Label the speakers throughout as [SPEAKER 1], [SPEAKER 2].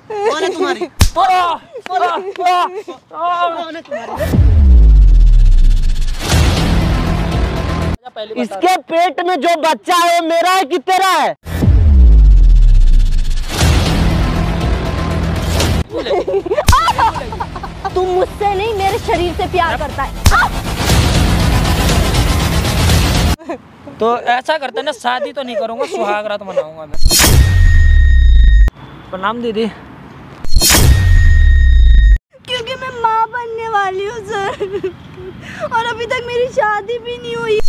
[SPEAKER 1] कौन है तुम्हारी? कौन है तुम्हारी? इसके पेट में जो बच्चा है वो मेरा है कि तेरा है?
[SPEAKER 2] तुम मुझसे नहीं मेरे शरीर से प्यार करता है।
[SPEAKER 3] तो ऐसा करते ना, शादी तो नहीं करूंगा, सुहागरात मनाऊंगा मैं। प्रणाम दीदी।
[SPEAKER 2] क्योंकि मैं माँ बनने वाली हूँ सर, और अभी तक मेरी शादी भी नहीं हुई।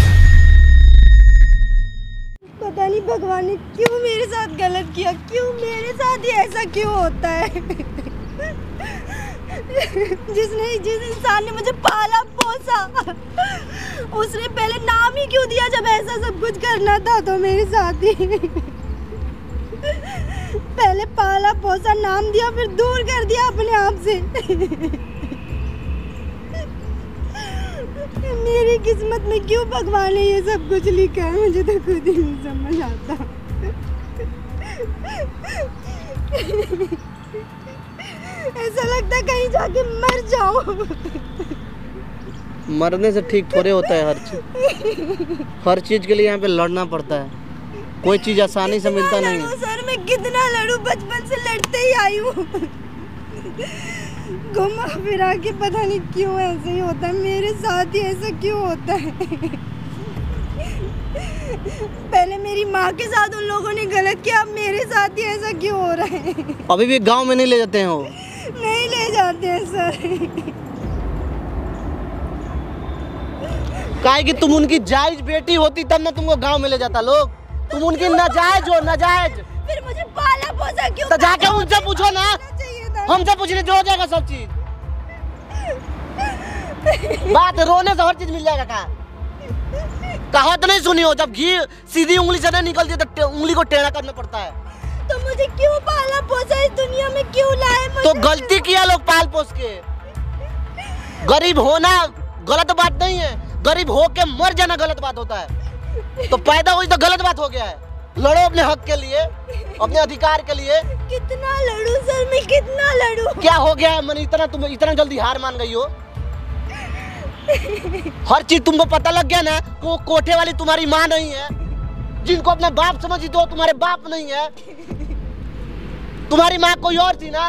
[SPEAKER 2] पता नहीं भगवान ने क्यों मेरे साथ गलत किया, क्यों मेरे साथ ही ऐसा क्यों होता है। जिस इंसान ने मुझे पाला पोसा, उसने पहले नाम ही क्यों दिया जब ऐसा सब कुछ करना था तो मेरे साथ ही। पहले पाला पोसा, नाम दिया, फिर दूर कर दिया अपने आप से। मेरी किस्मत में क्यों भगवान ने ये सब कुछ लिखा है, मुझे तो खुद ही नहीं समझ आता। ऐसा लगता है कहीं जाके मर जाऊं।
[SPEAKER 1] मरने से ठीक थोड़े होता है हर चीज के लिए यहाँ पे लड़ना पड़ता है। कोई चीज आसानी से मिलता नहीं है।
[SPEAKER 2] सर मैं कितना लड़ूं, बचपन से लड़ते ही आई हूँ। घुमा फिरा के पता नहीं क्यों ऐसे ही होता है, मेरे साथ ही ऐसा क्यों होता है। पहले मेरी माँ के साथ उन लोगों ने गलत किया, अब मेरे साथ ही ऐसा क्यों हो रहा है।
[SPEAKER 1] अभी भी गांव में नहीं ले जाते हैं वो?
[SPEAKER 2] नहीं ले जाते हैं सर।
[SPEAKER 1] काहे कि तुम उनकी जायज बेटी होती तब ना तुमको गांव में ले जाता लोग। तुम उनकी नाजायज हो, नाजायज।
[SPEAKER 2] फिर मुझे पाला पोसा क्यों?
[SPEAKER 1] तो जाके उनसे पूछो ना, हमसे पूछने जो हो जाएगा सब चीज। बात रोने से हर चीज मिल जाएगा। कहावत नहीं सुनी हो, जब घी सीधी उंगली से नहीं निकलती तो उंगली को टेढ़ा करना पड़ता है।
[SPEAKER 2] तो मुझे क्यों पाला पोसा, इस दुनिया में क्यों लाए मुझे?
[SPEAKER 1] तो गलती किया लोग पाल पोस के। गरीब होना गलत बात नहीं है, गरीब हो के मर जाना गलत बात होता है। तो पैदा हुई तो गलत बात हो गया है। लड़ो अपने हक के लिए, अपने अधिकार के लिए।
[SPEAKER 2] कितना लड़ूं सर मैं, कितना लड़ूं?
[SPEAKER 1] क्या हो गया है मन, तुम इतना जल्दी हार मान गई हो? हर चीज तुमको पता लग गया ना, वो कोठे वाली तुम्हारी माँ नहीं है। जिनको अपना बाप समझती हो तुम्हारे बाप नहीं है। तुम्हारी माँ कोई और थी ना।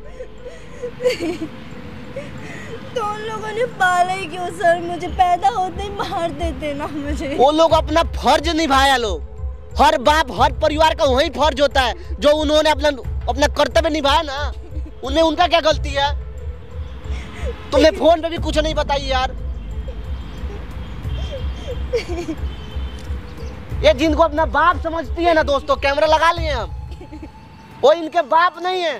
[SPEAKER 2] तो उन लोगों ने पाला ही क्यों सर? मुझे पैदा होते ही मार देते ना मुझे।
[SPEAKER 1] वो लोग अपना फर्ज निभाया। लोग हर बाप हर परिवार का वही फर्ज होता है जो उन्होंने अपना कर्तव्य निभाया ना। उनमें उनका क्या गलती है? तुमने फोन पे भी कुछ नहीं बताई यार। ये जिनको अपना बाप समझती है ना दोस्तों, कैमरा लगा लिए हम, वो इनके बाप नहीं है।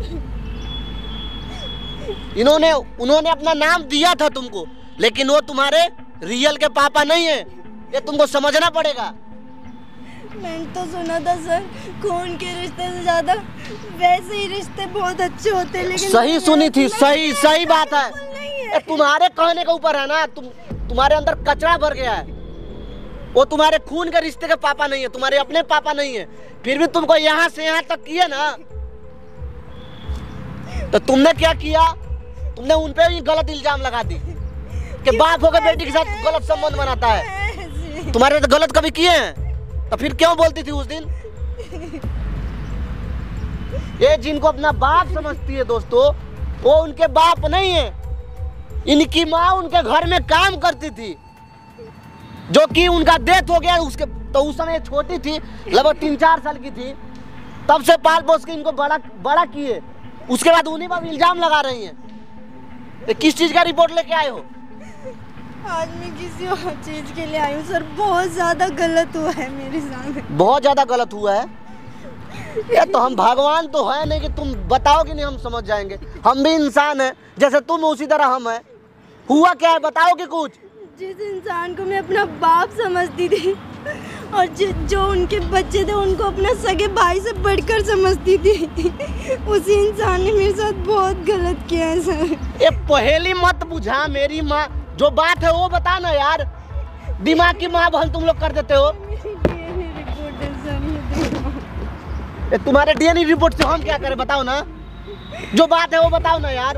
[SPEAKER 1] उन्होंने अपना नाम दिया था तुमको, लेकिन वो तुम्हारे रियल के पापा नहीं है। ये तुमको समझना पड़ेगा।
[SPEAKER 2] मैंने तो सुना था सर, खून के रिश्ते से ज्यादा वैसे ही रिश्ते बहुत अच्छे होते हैं। लेकिन
[SPEAKER 1] सही सुनी थी, सही बात है। तुम्हारे कहने के ऊपर है ना, तुम्हारे अंदर कचरा भर गया है। वो तुम्हारे खून के रिश्ते के पापा नहीं है, तुम्हारे अपने पापा नहीं है। फिर भी तुमको यहाँ से यहाँ तक किए ना, तो तुमने क्या किया? तुमने उन पे ही गलत इल्जाम लगा दी कि बाप होकर बेटी के साथ गलत संबंध बनाता है। तुम्हारे तो गलत कभी किए हैं, तो फिर क्यों बोलती थी उस दिन? ये जिनको अपना बाप समझती है दोस्तों, वो उनके बाप नहीं है। इनकी माँ उनके घर में काम करती थी, जो कि उनका डेथ हो गया। उसके तो उस समय छोटी थी, लगभग 3-4 साल की थी। तब से पाल पोस के इनको बड़ा किए। उसके बाद उन्हीं पर इल्जाम लगा रही हैं। किस चीज का रिपोर्ट लेके आए हो?
[SPEAKER 2] आज मैं किसी और चीज के लिए आई हूँ सर। बहुत ज्यादा गलत हुआ है मेरे साथ।
[SPEAKER 1] बहुत ज्यादा गलत हुआ है। ये तो हम भगवान तो है नहीं कि तुम बताओगे नहीं हम समझ जाएंगे। हम भी इंसान हैं, जैसे तुम उसी तरह हम हैं। हुआ क्या है बताओगे कुछ?
[SPEAKER 2] जिस इंसान को मैं अपना बाप समझती थी, और जो उनके बच्चे थे उनको अपना सगे भाई से बढ़कर समझती थी, उसी इंसान ने मेरे साथ बहुत गलत किया है सर।
[SPEAKER 1] ये पहेली मत बुझा मेरी माँ, जो बात है वो बता ना यार। दिमाग की माँ बहन तुम लोग कर देते हो। ये तुम्हारे डीएनए रिपोर्ट से हम क्या करें बताओ ना, जो बात है वो बताओ ना यार।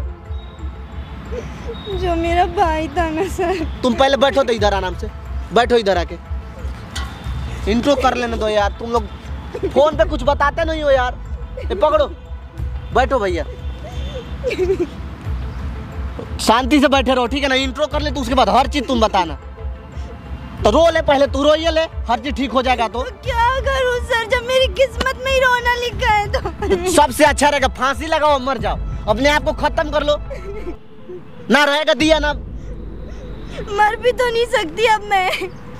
[SPEAKER 2] जो मेरा भाई था ना सर।
[SPEAKER 1] तुम पहले बैठो तो इधर आराम से बैठो, इधर आके इंट्रो कर लेने दो यार। तुम लोग फोन पे कुछ बताते नहीं हो यार। ये पकड़ो, बैठो भैया, शांति से बैठे रहो ठीक है ना। इंट्रो कर ले तो उसके बाद हर चीज तुम बताना। तो रो ले पहले, तू रोइए ले, हर चीज ठीक हो जाएगा। तो
[SPEAKER 2] क्या करूं सर, जब मेरी किस्मत में ही रोना लिखा है तो
[SPEAKER 1] सबसे अच्छा रहेगा फांसी लगाओ, मर जाओ, अपने आप को खत्म कर लो। ना रहेगा दिया ना।
[SPEAKER 2] मर भी तो नहीं सकती अब मैं,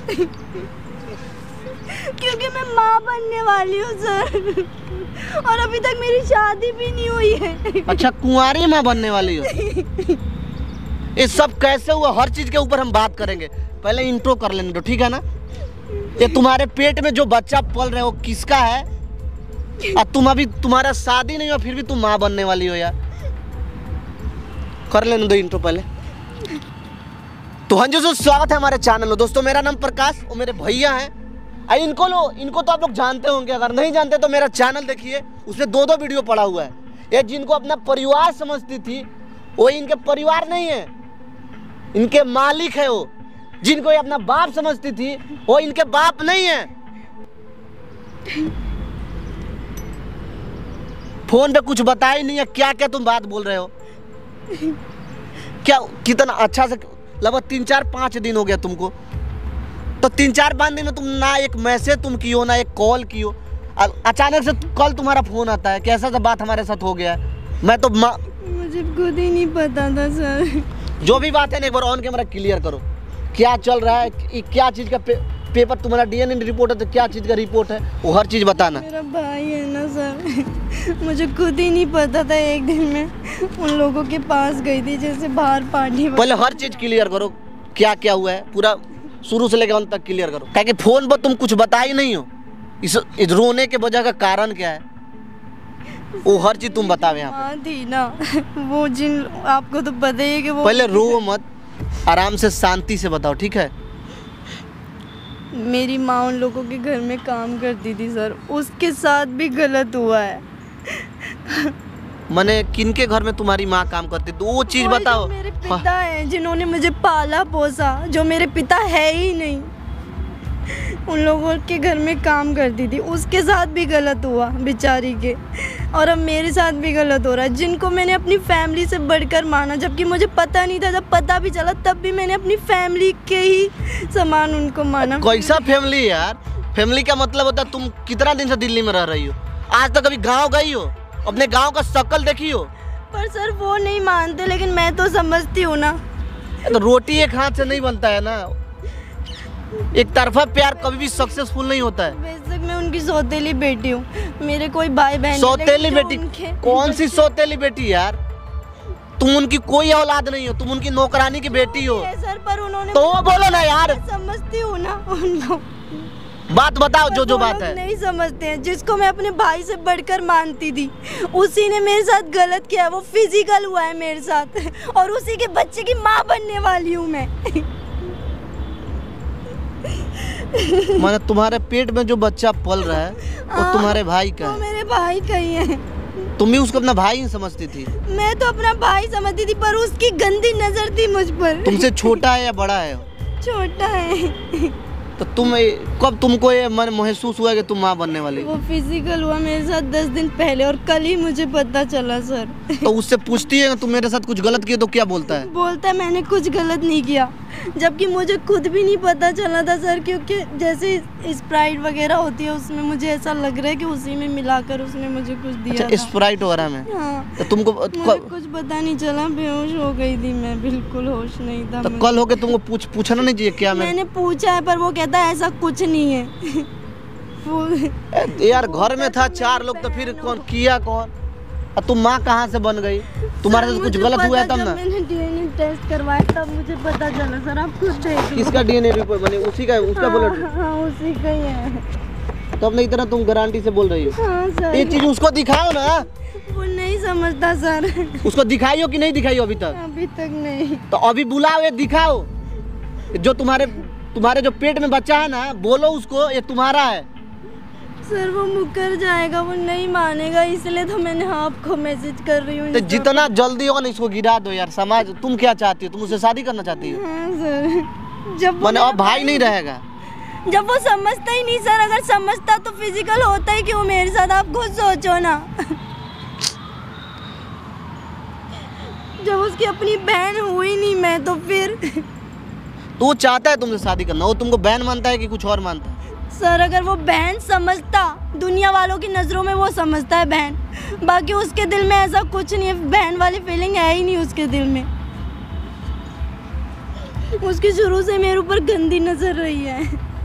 [SPEAKER 2] क्योंकि मैं माँ बनने वाली हूँ सर, और अभी तक मेरी शादी भी नहीं हुई है।
[SPEAKER 1] अच्छा, कुंवारी माँ बनने वाली हो? ये सब कैसे हुआ, हर चीज के ऊपर हम बात करेंगे। पहले इंट्रो कर लेने दो ठीक है ना। ये तुम्हारे पेट में जो बच्चा पल रहे हो किसका है? और तुम अभी, तुम्हारा शादी नहीं हुआ फिर भी तुम माँ बनने वाली हो यार। कर लेने दो इंट्रो पहले। तो हाँ जी, स्वागत है हमारे चैनल में दोस्तों। मेरा नाम प्रकाश और मेरे भैया हैं। इनको तो आप लोग जानते होंगे, अगर नहीं जानते तो मेरा चैनल देखिए, उसमें दो वीडियो पड़ा हुआ है। ये जिनको अपना परिवार समझती थी वो इनके परिवार नहीं है, इनके मालिक है वो। जिनको ये अपना बाप समझती थी वो इनके बाप नहीं है। फोन पे कुछ बताया ही नहीं है, क्या क्या तुम बात बोल रहे हो? क्या कितना अच्छा से, लगभग 3-4-5 दिन हो गया तुमको। तो 3-4-5 दिन में तुम ना एक मैसेज तुम कियो ना एक कॉल कियो। अचानक से कल तुम्हारा फोन आता है, कैसा सा बात हमारे साथ हो गया है। मैं तो
[SPEAKER 2] मुझे खुद ही नहीं पता था सर।
[SPEAKER 1] जो भी बात है ना एक बार ऑन कैमरा क्लियर करो, क्या चल रहा है, क्या चीज़ का पेपर, तुम्हारा डीएनए रिपोर्ट है तो क्या चीज़ का रिपोर्ट है वो हर चीज़ बताना।
[SPEAKER 2] मेरा भाई है ना सर, मुझे खुद ही नहीं पता था। एक दिन मैं उन लोगों के पास गई थी जैसे बाहर पार्टी।
[SPEAKER 1] पहले हर चीज़ क्लियर करो, क्या क्या हुआ है पूरा शुरू से लेकर अंत तक क्लियर करो। ताकि फोन पर तुम कुछ बता ही नहीं हो, इस रोने के वजह का कारण क्या है वो हर चीज़ तुम बताओ यहाँ
[SPEAKER 2] हाँ थी ना वो, जिन आपको तो पता ही है कि वो।
[SPEAKER 1] पहले रो मत, आराम से शांति से बताओ ठीक है।
[SPEAKER 2] मेरी माँ उन लोगों के घर में काम करती थी सर, उसके साथ भी गलत हुआ है।
[SPEAKER 1] मैंने किनके घर में तुम्हारी माँ काम करती थी वो चीज़ बताओ।
[SPEAKER 2] मेरे पिता हैं जिन्होंने मुझे पाला पोसा, जो मेरे पिता है ही नहीं, उन लोगों के घर में काम करती थी, उसके साथ भी गलत हुआ बेचारी के। और अब मेरे साथ भी गलत हो रहा है, जिनको मैंने अपनी फैमिली से बढ़कर माना, जबकि मुझे पता नहीं था। जब पता भी चला तब भी मैंने अपनी फैमिली के ही समान उनको माना।
[SPEAKER 1] कैसा फैमिली यार? फैमिली का मतलब होता है तुम कितना दिन से दिल्ली में रह रही हो, आज तक कभी गाँव गई हो, अपने गाँव का शक्ल देखी हो?
[SPEAKER 2] पर सर वो नहीं मानते, लेकिन मैं तो समझती हूँ ना।
[SPEAKER 1] तो रोटी एक हाथ से नहीं बनता है ना, एक तरफा प्यार कभी भी सक्सेसफुल नहीं होता है।
[SPEAKER 2] बेशक मैं उनकी सौतेली बेटी हूँ, मेरे कोई भाई बहन।
[SPEAKER 1] सौतेली बेटी? कौन सी सौतेली बेटी यार? तुम उनकी कोई औलाद नहीं हो, तुम उनकी नौकरानी की बेटी हो।
[SPEAKER 2] सर पर उन्होंने
[SPEAKER 1] तो वो बोलो ना यार।
[SPEAKER 2] समझती हूँ ना उनको,
[SPEAKER 1] बात बताओ जो बात है।
[SPEAKER 2] नहीं समझते हैं। जिसको मैं अपने भाई से बढ़कर मानती थी उसी ने मेरे साथ गलत किया। वो फिजिकल हुआ है मेरे साथ, और उसी के बच्चे की माँ बनने वाली हूँ मैं।
[SPEAKER 1] माने तुम्हारे पेट में जो बच्चा पल रहा है वो तुम्हारे भाई का है?
[SPEAKER 2] वो मेरे भाई का ही है।
[SPEAKER 1] तुम भी उसको अपना भाई ही समझती थी?
[SPEAKER 2] मैं तो अपना भाई समझती थी, पर उसकी गंदी नजर थी मुझ पर।
[SPEAKER 1] तुमसे छोटा है या बड़ा है?
[SPEAKER 2] छोटा है।
[SPEAKER 1] तो कब तुमको ये मन महसूस हुआ कि तुम माँ बनने वाली?
[SPEAKER 2] वो फिजिकल हुआ मेरे साथ 10 दिन पहले, और कल ही मुझे पता चला सर।
[SPEAKER 1] तो उससे पूछती है तुम मेरे साथ कुछ गलत किया तो क्या बोलता है?
[SPEAKER 2] बोलता है मैंने कुछ गलत नहीं किया, जबकि मुझे खुद भी नहीं पता चला था सर। क्योंकि जैसे स्प्राइट वगैरह होती है उसमें मुझे ऐसा लग रहा है कि उसी में मिलाकर उसने मुझे कुछ दिया।
[SPEAKER 1] अच्छा, स्प्राइट वगैरह में?
[SPEAKER 2] हाँ।
[SPEAKER 1] तो तुमको
[SPEAKER 2] मुझे कुछ पता नहीं चला, बेहोश हो गई थी मैं, बिल्कुल होश नहीं था।
[SPEAKER 1] तो कल होके तुमको पूछना नहीं चाहिए क्या?
[SPEAKER 2] मैंने पूछा है पर वो कहता है ऐसा कुछ नहीं है।
[SPEAKER 1] यार घर में था 4 लोग तो फिर कौन किया कौन? और तुम माँ कहाँ से बन गई? तुम्हारे साथ कुछ गलत हुआ है तब ना?
[SPEAKER 2] मैंने डीएनए टेस्ट करवाया तब मुझे पता चला सर। आप खुद देख लो।
[SPEAKER 1] किसका डीएनए रिपोर्ट बने? उसी का? उसका ब्लड?
[SPEAKER 2] हाँ उसी का ही है।
[SPEAKER 1] तो अब नहीं, तरह तुम गारंटी से बोल रही हो?
[SPEAKER 2] हाँ सर।
[SPEAKER 1] ये चीज उसको दिखाओ ना।
[SPEAKER 2] वो नहीं समझता सर।
[SPEAKER 1] उसको दिखाई हो कि नहीं दिखाई हो अभी तक?
[SPEAKER 2] अभी तक नहीं।
[SPEAKER 1] तो अभी बुलाओ, ये दिखाओ। जो तुम्हारे जो पेट में बच्चा है ना, बोलो उसको ये तुम्हारा है।
[SPEAKER 2] सर वो मुकर जाएगा, वो नहीं मानेगा, इसलिए तो मैंने आपको मैसेज कर रही हूँ।
[SPEAKER 1] तो जितना जल्दी हो ना इसको गिरा दो यार। समाज, तुम क्या चाहती हो? तुम उससे शादी करना चाहती हो?
[SPEAKER 2] हाँ सर, जब
[SPEAKER 1] मैंने अब भाई नहीं रहेगा।
[SPEAKER 2] जब वो समझता ही नहीं सर, अगर समझता तो फिजिकल होता ही क्यों मेरे साथ, आप खुद सोचो ना। जब उसकी अपनी बहन हुई नहीं मैं, तो फिर
[SPEAKER 1] तो वो चाहता है तुमसे शादी करना, वो तुमको बहन मानता है कि कुछ और मानता है?
[SPEAKER 2] सर अगर वो बहन समझता, दुनिया वालों की नज़रों में वो समझता है बहन, बाकी उसके दिल में ऐसा कुछ नहीं है, बहन वाली फीलिंग है ही नहीं उसके दिल में। उसकी शुरू से मेरे ऊपर गंदी नजर रही है।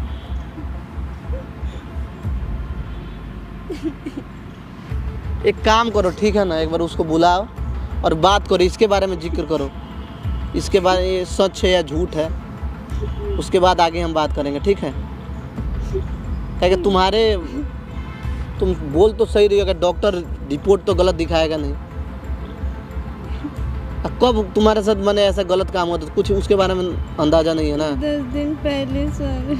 [SPEAKER 1] एक काम करो, ठीक है ना, एक बार उसको बुलाओ और बात करो, इसके बारे में जिक्र करो, इसके बारे में सच है या झूठ है, उसके बाद आगे हम बात करेंगे, ठीक है? क्या तुम बोल तो सही रही हो, अगर डॉक्टर रिपोर्ट तो गलत दिखाएगा नहीं। कब तुम्हारे साथ मैंने ऐसा गलत काम हुआ, तो कुछ उसके बारे में अंदाजा नहीं है ना?
[SPEAKER 2] 10 दिन पहले सर।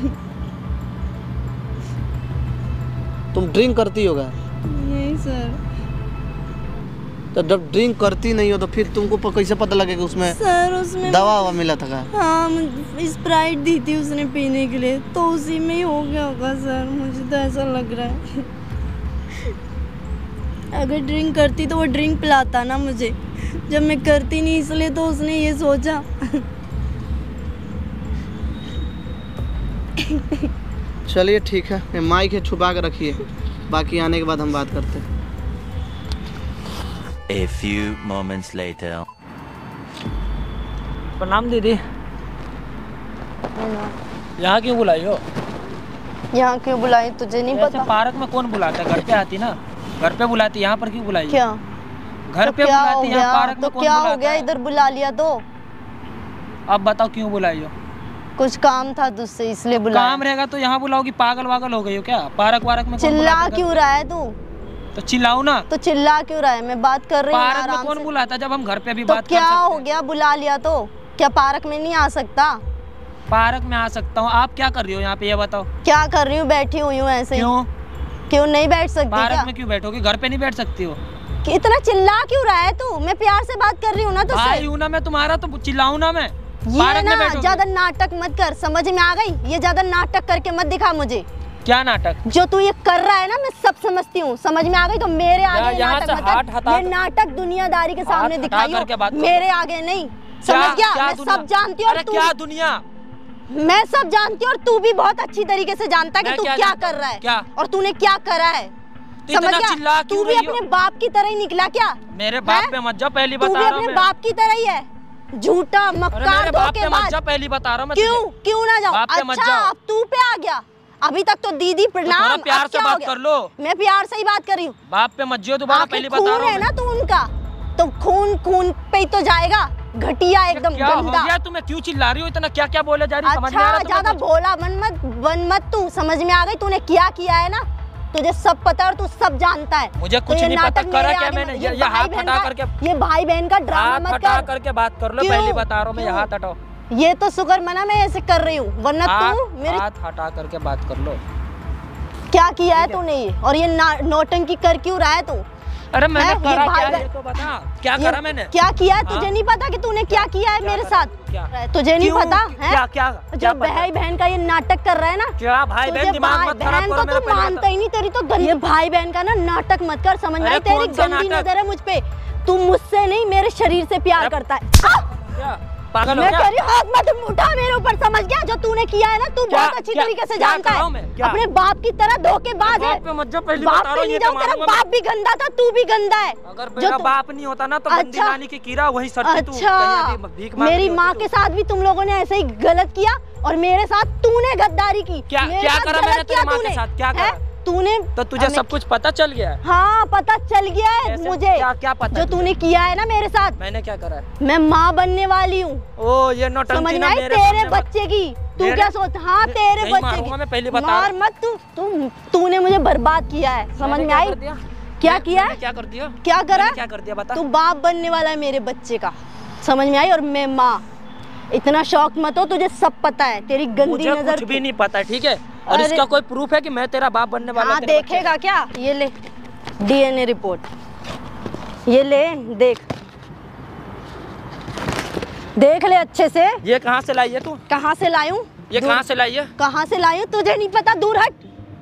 [SPEAKER 1] तुम ड्रिंक करती होगा?
[SPEAKER 2] नहीं सर।
[SPEAKER 1] तो जब ड्रिंक करती नहीं हो तो फिर तुमको कैसे पता लगेगा उसमें
[SPEAKER 2] सर? उसमें
[SPEAKER 1] दवा ववा मिला था?
[SPEAKER 2] हाँ, स्प्राइट दी थी उसने पीने के लिए, तो उसी में ही हो गया होगा सर, मुझे तो ऐसा लग रहा है। अगर ड्रिंक करती तो वो ड्रिंक पिलाता ना मुझे, जब मैं करती नहीं इसलिए तो उसने ये सोचा।
[SPEAKER 1] चलिए ठीक है, ये माइक है, छुपा के रखिए, बाकी आने के बाद हम बात करते हैं।
[SPEAKER 4] A few moments later.
[SPEAKER 3] प्रणाम दीदी। यहाँ क्यों बुलाई हो?
[SPEAKER 2] यहाँ क्यों बुलाई तुझे नहीं पता?
[SPEAKER 3] पार्क में कौन बुलाता है? घर पे आती ना, घर पे बुलाती, यहाँ पर क्यों बुलाई?
[SPEAKER 2] क्या
[SPEAKER 3] घर पे बुलाती, यहाँ पार्क में
[SPEAKER 2] तो
[SPEAKER 3] कौन
[SPEAKER 2] क्या
[SPEAKER 3] बुलाता
[SPEAKER 2] हो गया?
[SPEAKER 3] है?
[SPEAKER 2] इधर बुला लिया तो
[SPEAKER 3] अब बताओ क्यों बुलाई हो?
[SPEAKER 2] कुछ काम था तुझसे इसलिए बुलाया।
[SPEAKER 3] काम रहेगा तो यहाँ बुलाओगी? पागल वागल हो गई हो क्या? पार्क वार्क में
[SPEAKER 2] चिल्ला क्यों रहा है तू?
[SPEAKER 3] तो चिल्लाओ ना।
[SPEAKER 2] तो चिल्ला क्यों रहा है? मैं बात कर रही हूँ
[SPEAKER 3] पार्क में
[SPEAKER 2] आराम
[SPEAKER 3] कौन
[SPEAKER 2] से।
[SPEAKER 3] बुलाता जब हम घर पे भी
[SPEAKER 2] तो
[SPEAKER 3] बात कर
[SPEAKER 2] क्या
[SPEAKER 3] सकते
[SPEAKER 2] हो
[SPEAKER 3] हैं?
[SPEAKER 2] गया? बुला लिया तो क्या पार्क में नहीं आ सकता?
[SPEAKER 3] पार्क में आ सकता हूँ। आप क्या कर रही हो यहाँ पे, ये बताओ?
[SPEAKER 2] क्या कर रही हूँ? बैठी हुई हूँ ऐसे ही।
[SPEAKER 3] क्यों
[SPEAKER 2] नहीं बैठ सकती?
[SPEAKER 3] पार्क में क्यों बैठोगी? घर पे नहीं बैठ सकती हो?
[SPEAKER 2] कि इतना चिल्ला क्यों रहा है तू? मैं प्यार से बात कर रही हूँ ना तुझसे।
[SPEAKER 3] भाई हूँ ना मैं तुम्हारा, तो चिल्लाऊं ना मैं?
[SPEAKER 2] ये
[SPEAKER 3] पार्क में
[SPEAKER 2] ना
[SPEAKER 3] बैठोगी?
[SPEAKER 2] ज्यादा नाटक मत कर, समझ में आ गई? ये ज्यादा नाटक करके मत दिखा मुझे।
[SPEAKER 3] क्या नाटक?
[SPEAKER 2] जो तू ये कर रहा है ना, मैं सब समझती हूँ, समझ में आ गई? तो मेरे आगे
[SPEAKER 3] यहाँ
[SPEAKER 2] नाटक
[SPEAKER 3] से
[SPEAKER 2] मत
[SPEAKER 3] हाथ
[SPEAKER 2] कर।
[SPEAKER 3] हटा,
[SPEAKER 2] ये नाटक दुनियादारी के सामने
[SPEAKER 3] हाथ
[SPEAKER 2] दिखाई
[SPEAKER 3] हटा करके बात
[SPEAKER 2] हो,
[SPEAKER 3] करो।
[SPEAKER 2] मेरे आगे नहीं। समझ गया? मैं सब जानती हूँ।
[SPEAKER 3] अरे क्या दुनिया?
[SPEAKER 2] मैं सब जानती हूँ और तू भी बहुत अच्छी तरीके से जानता है कि तू क्या कर रहा है।
[SPEAKER 3] क्या?
[SPEAKER 2] और तूने क्या करा है, समझ गया? तू भी अपने बाप की तरह ही निकला क्या?
[SPEAKER 3] मेरे बाप पे मत जाओ, पहली
[SPEAKER 2] तू
[SPEAKER 3] बता
[SPEAKER 2] भी
[SPEAKER 3] रहा हूँ
[SPEAKER 2] अपने
[SPEAKER 3] मैं।
[SPEAKER 2] बाप की तरह ही है, झूठा मक्कार धोखेबाज।
[SPEAKER 3] जा, पहली बता रहा हूँ मैं।
[SPEAKER 2] क्यों ना जाओ? अच्छा अब तू पे आ गया। अभी तक तो दीदी प्रणाम,
[SPEAKER 3] थोड़ा प्यार से बात कर लो।
[SPEAKER 2] मैं प्यार से ही बात कर रही हूँ।
[SPEAKER 3] बाप पे मत जियो दोबारा, पहली बता रहा हूँ।
[SPEAKER 2] खून है ना तू उनका, तो खून पे ही तो जाएगा। घटिया एकदम
[SPEAKER 3] क्या हो
[SPEAKER 2] गंदा।
[SPEAKER 3] गया तुम्हें? क्यों चिल्ला रही हो इतना? क्या क्या बोले जा रही है? समझ में आ रहा
[SPEAKER 2] अच्छा
[SPEAKER 3] है तुम्हें
[SPEAKER 2] ज्यादा
[SPEAKER 3] कुछ?
[SPEAKER 2] भोला बन मत तू, समझ में आ गई? तूने क्या किया है ना, तुझे सब पता है और तू सब जानता है।
[SPEAKER 3] मुझे
[SPEAKER 2] तो
[SPEAKER 3] कुछ
[SPEAKER 2] ये
[SPEAKER 3] नहीं पता।
[SPEAKER 2] नाटक
[SPEAKER 3] करा
[SPEAKER 2] मेरे
[SPEAKER 3] क्या
[SPEAKER 2] आगे
[SPEAKER 3] मैंने?
[SPEAKER 2] मत-
[SPEAKER 3] ये
[SPEAKER 2] भाई
[SPEAKER 3] हाथ
[SPEAKER 2] बहन
[SPEAKER 3] हटा
[SPEAKER 2] का-
[SPEAKER 3] करके,
[SPEAKER 2] ये भाई बहन का ड्रामा
[SPEAKER 3] हाथ
[SPEAKER 2] मत
[SPEAKER 3] हटा
[SPEAKER 2] कर।
[SPEAKER 3] करके बात कर लो।
[SPEAKER 2] क्यों?
[SPEAKER 3] पहली बता रहा हूँ मैं, ये
[SPEAKER 2] क्यों?
[SPEAKER 3] हाथ हटाओ।
[SPEAKER 2] ये तो शुक्र मना मैं ऐसे कर रही हूँ, वरना तू मेरे
[SPEAKER 3] हाथ हटा करके बात कर लो।
[SPEAKER 2] क्या किया है तूने ये? और ये नौटंकी कर क्यों रहा है तू?
[SPEAKER 3] अरे मैंने
[SPEAKER 2] ये
[SPEAKER 3] करा
[SPEAKER 2] भाई
[SPEAKER 3] क्या?
[SPEAKER 2] बहन-
[SPEAKER 3] ये तो बता, क्या करा मैंने?
[SPEAKER 2] क्या किया है?
[SPEAKER 3] हाँ?
[SPEAKER 2] तुझे नहीं पता कि तूने क्या किया है मेरे साथ?
[SPEAKER 3] क्या?
[SPEAKER 2] तुझे नहीं
[SPEAKER 3] क्यों?
[SPEAKER 2] पता है?
[SPEAKER 3] क्या क्या
[SPEAKER 2] जो भाई बहन का ये नाटक कर रहा है ना,
[SPEAKER 3] क्या भाई
[SPEAKER 2] तुझे
[SPEAKER 3] बहन दिमाग मत खराब
[SPEAKER 2] बहन
[SPEAKER 3] करो
[SPEAKER 2] तो
[SPEAKER 3] मेरा,
[SPEAKER 2] तू
[SPEAKER 3] पहले
[SPEAKER 2] मानता
[SPEAKER 3] बता।
[SPEAKER 2] ही नहीं, तेरी तो गंदी। ये भाई बहन का ना नाटक मत कर, समझ में
[SPEAKER 3] अरे
[SPEAKER 2] आई? तेरी
[SPEAKER 3] कौन सा
[SPEAKER 2] गंदी
[SPEAKER 3] नाटक?
[SPEAKER 2] नजर है मुझ पे। तू मुझसे नहीं मेरे शरीर से प्यार करता है।
[SPEAKER 3] क्या पागल हो
[SPEAKER 2] मैं
[SPEAKER 3] क्या?
[SPEAKER 2] कह रही हूँ हाथ मत उठा मेरे ऊपर, समझ गया? जो तूने किया है ना, तू
[SPEAKER 3] क्या-
[SPEAKER 2] बहुत अच्छी
[SPEAKER 3] क्या-
[SPEAKER 2] तरीके से
[SPEAKER 3] क्या
[SPEAKER 2] जानता
[SPEAKER 3] कर रहा हूँ
[SPEAKER 2] है।
[SPEAKER 3] मैं? क्या?
[SPEAKER 2] अपने बाप की तरह धोखेबाज है।
[SPEAKER 3] बाप पे मत जाओ, पहली
[SPEAKER 2] बाप
[SPEAKER 3] बता रहा
[SPEAKER 2] पे
[SPEAKER 3] हूँ,
[SPEAKER 2] नहीं
[SPEAKER 3] ये
[SPEAKER 2] जाऊँ,
[SPEAKER 3] तो
[SPEAKER 2] तेरा
[SPEAKER 3] मारूंगा
[SPEAKER 2] बाप भी गंदा था, तू भी गंदा है।
[SPEAKER 3] अगर
[SPEAKER 2] जो
[SPEAKER 3] मेरा
[SPEAKER 2] तू-
[SPEAKER 3] बाप नहीं होता ना तो बंदी
[SPEAKER 2] अच्छा।
[SPEAKER 3] नानी की कीड़ा वही सड़ती तू
[SPEAKER 2] अच्छा,
[SPEAKER 3] कहीं भी भीख मांग
[SPEAKER 2] मेरी
[SPEAKER 3] रही
[SPEAKER 2] माँ
[SPEAKER 3] होती
[SPEAKER 2] के
[SPEAKER 3] तू।
[SPEAKER 2] साथ भी तुम लोगों ने ऐसे ही गलत किया और मेरे साथ तूने गद्दारी की।
[SPEAKER 3] क्या
[SPEAKER 2] मेरे
[SPEAKER 3] क्या
[SPEAKER 2] साथ
[SPEAKER 3] करा
[SPEAKER 2] गलत
[SPEAKER 3] मैंने तेरी
[SPEAKER 2] किया
[SPEAKER 3] माँ के
[SPEAKER 2] तूने।
[SPEAKER 3] साथ? क्या
[SPEAKER 2] हैं?
[SPEAKER 3] करा?
[SPEAKER 2] तूने
[SPEAKER 3] तो तुझे सब कुछ पता चल गया है?
[SPEAKER 2] हाँ पता चल गया है
[SPEAKER 3] कैसे?
[SPEAKER 2] मुझे।
[SPEAKER 3] क्या क्या पता
[SPEAKER 2] जो
[SPEAKER 3] है
[SPEAKER 2] तूने किया है ना मेरे साथ।
[SPEAKER 3] मैंने क्या करा है?
[SPEAKER 2] मैं माँ बनने वाली हूँ,
[SPEAKER 3] ओ ये
[SPEAKER 2] समझ
[SPEAKER 3] नौटंकी
[SPEAKER 2] में
[SPEAKER 3] ना
[SPEAKER 2] आई?
[SPEAKER 3] मेरे
[SPEAKER 2] तेरे
[SPEAKER 3] सामने मत-
[SPEAKER 2] बच्चे की तू
[SPEAKER 3] मेरे-
[SPEAKER 2] क्या सोच? हाँ तेरे
[SPEAKER 3] नहीं
[SPEAKER 2] बच्चे
[SPEAKER 3] मारूंगा मैं, पहले
[SPEAKER 2] की।
[SPEAKER 3] बता
[SPEAKER 2] मार
[SPEAKER 3] रहा
[SPEAKER 2] मत तूने मुझे बर्बाद किया है, समझ
[SPEAKER 3] मैंने
[SPEAKER 2] में
[SPEAKER 3] क्या
[SPEAKER 2] आई?
[SPEAKER 3] कर दिया?
[SPEAKER 2] क्या
[SPEAKER 3] मैं-
[SPEAKER 2] किया
[SPEAKER 3] मैंने
[SPEAKER 2] है?
[SPEAKER 3] क्या कर दिया?
[SPEAKER 2] क्या करा?
[SPEAKER 3] मैंने क्या कर दिया बता?
[SPEAKER 2] तू बाप बनने वाला है मेरे बच्चे का, समझ में आई? और मैं माँ। इतना शौक मत हो, तुझे सब पता है। तेरी गंदी
[SPEAKER 3] मुझे
[SPEAKER 2] नजर
[SPEAKER 3] कुछ भी नहीं पता है, ठीक है? और इसका कोई प्रूफ है कि मैं तेरा बाप बनने वाला?
[SPEAKER 2] हाँ देखेगा क्या? ये ले DNA रिपोर्ट, ये ले देख ले अच्छे से।
[SPEAKER 3] ये कहाँ से लाई है तू?
[SPEAKER 2] कहाँ से लाई हूँ?
[SPEAKER 3] ये कहाँ से लाई है?
[SPEAKER 2] कहाँ से लाई हूँ तुझे नहीं पता, दूर हट।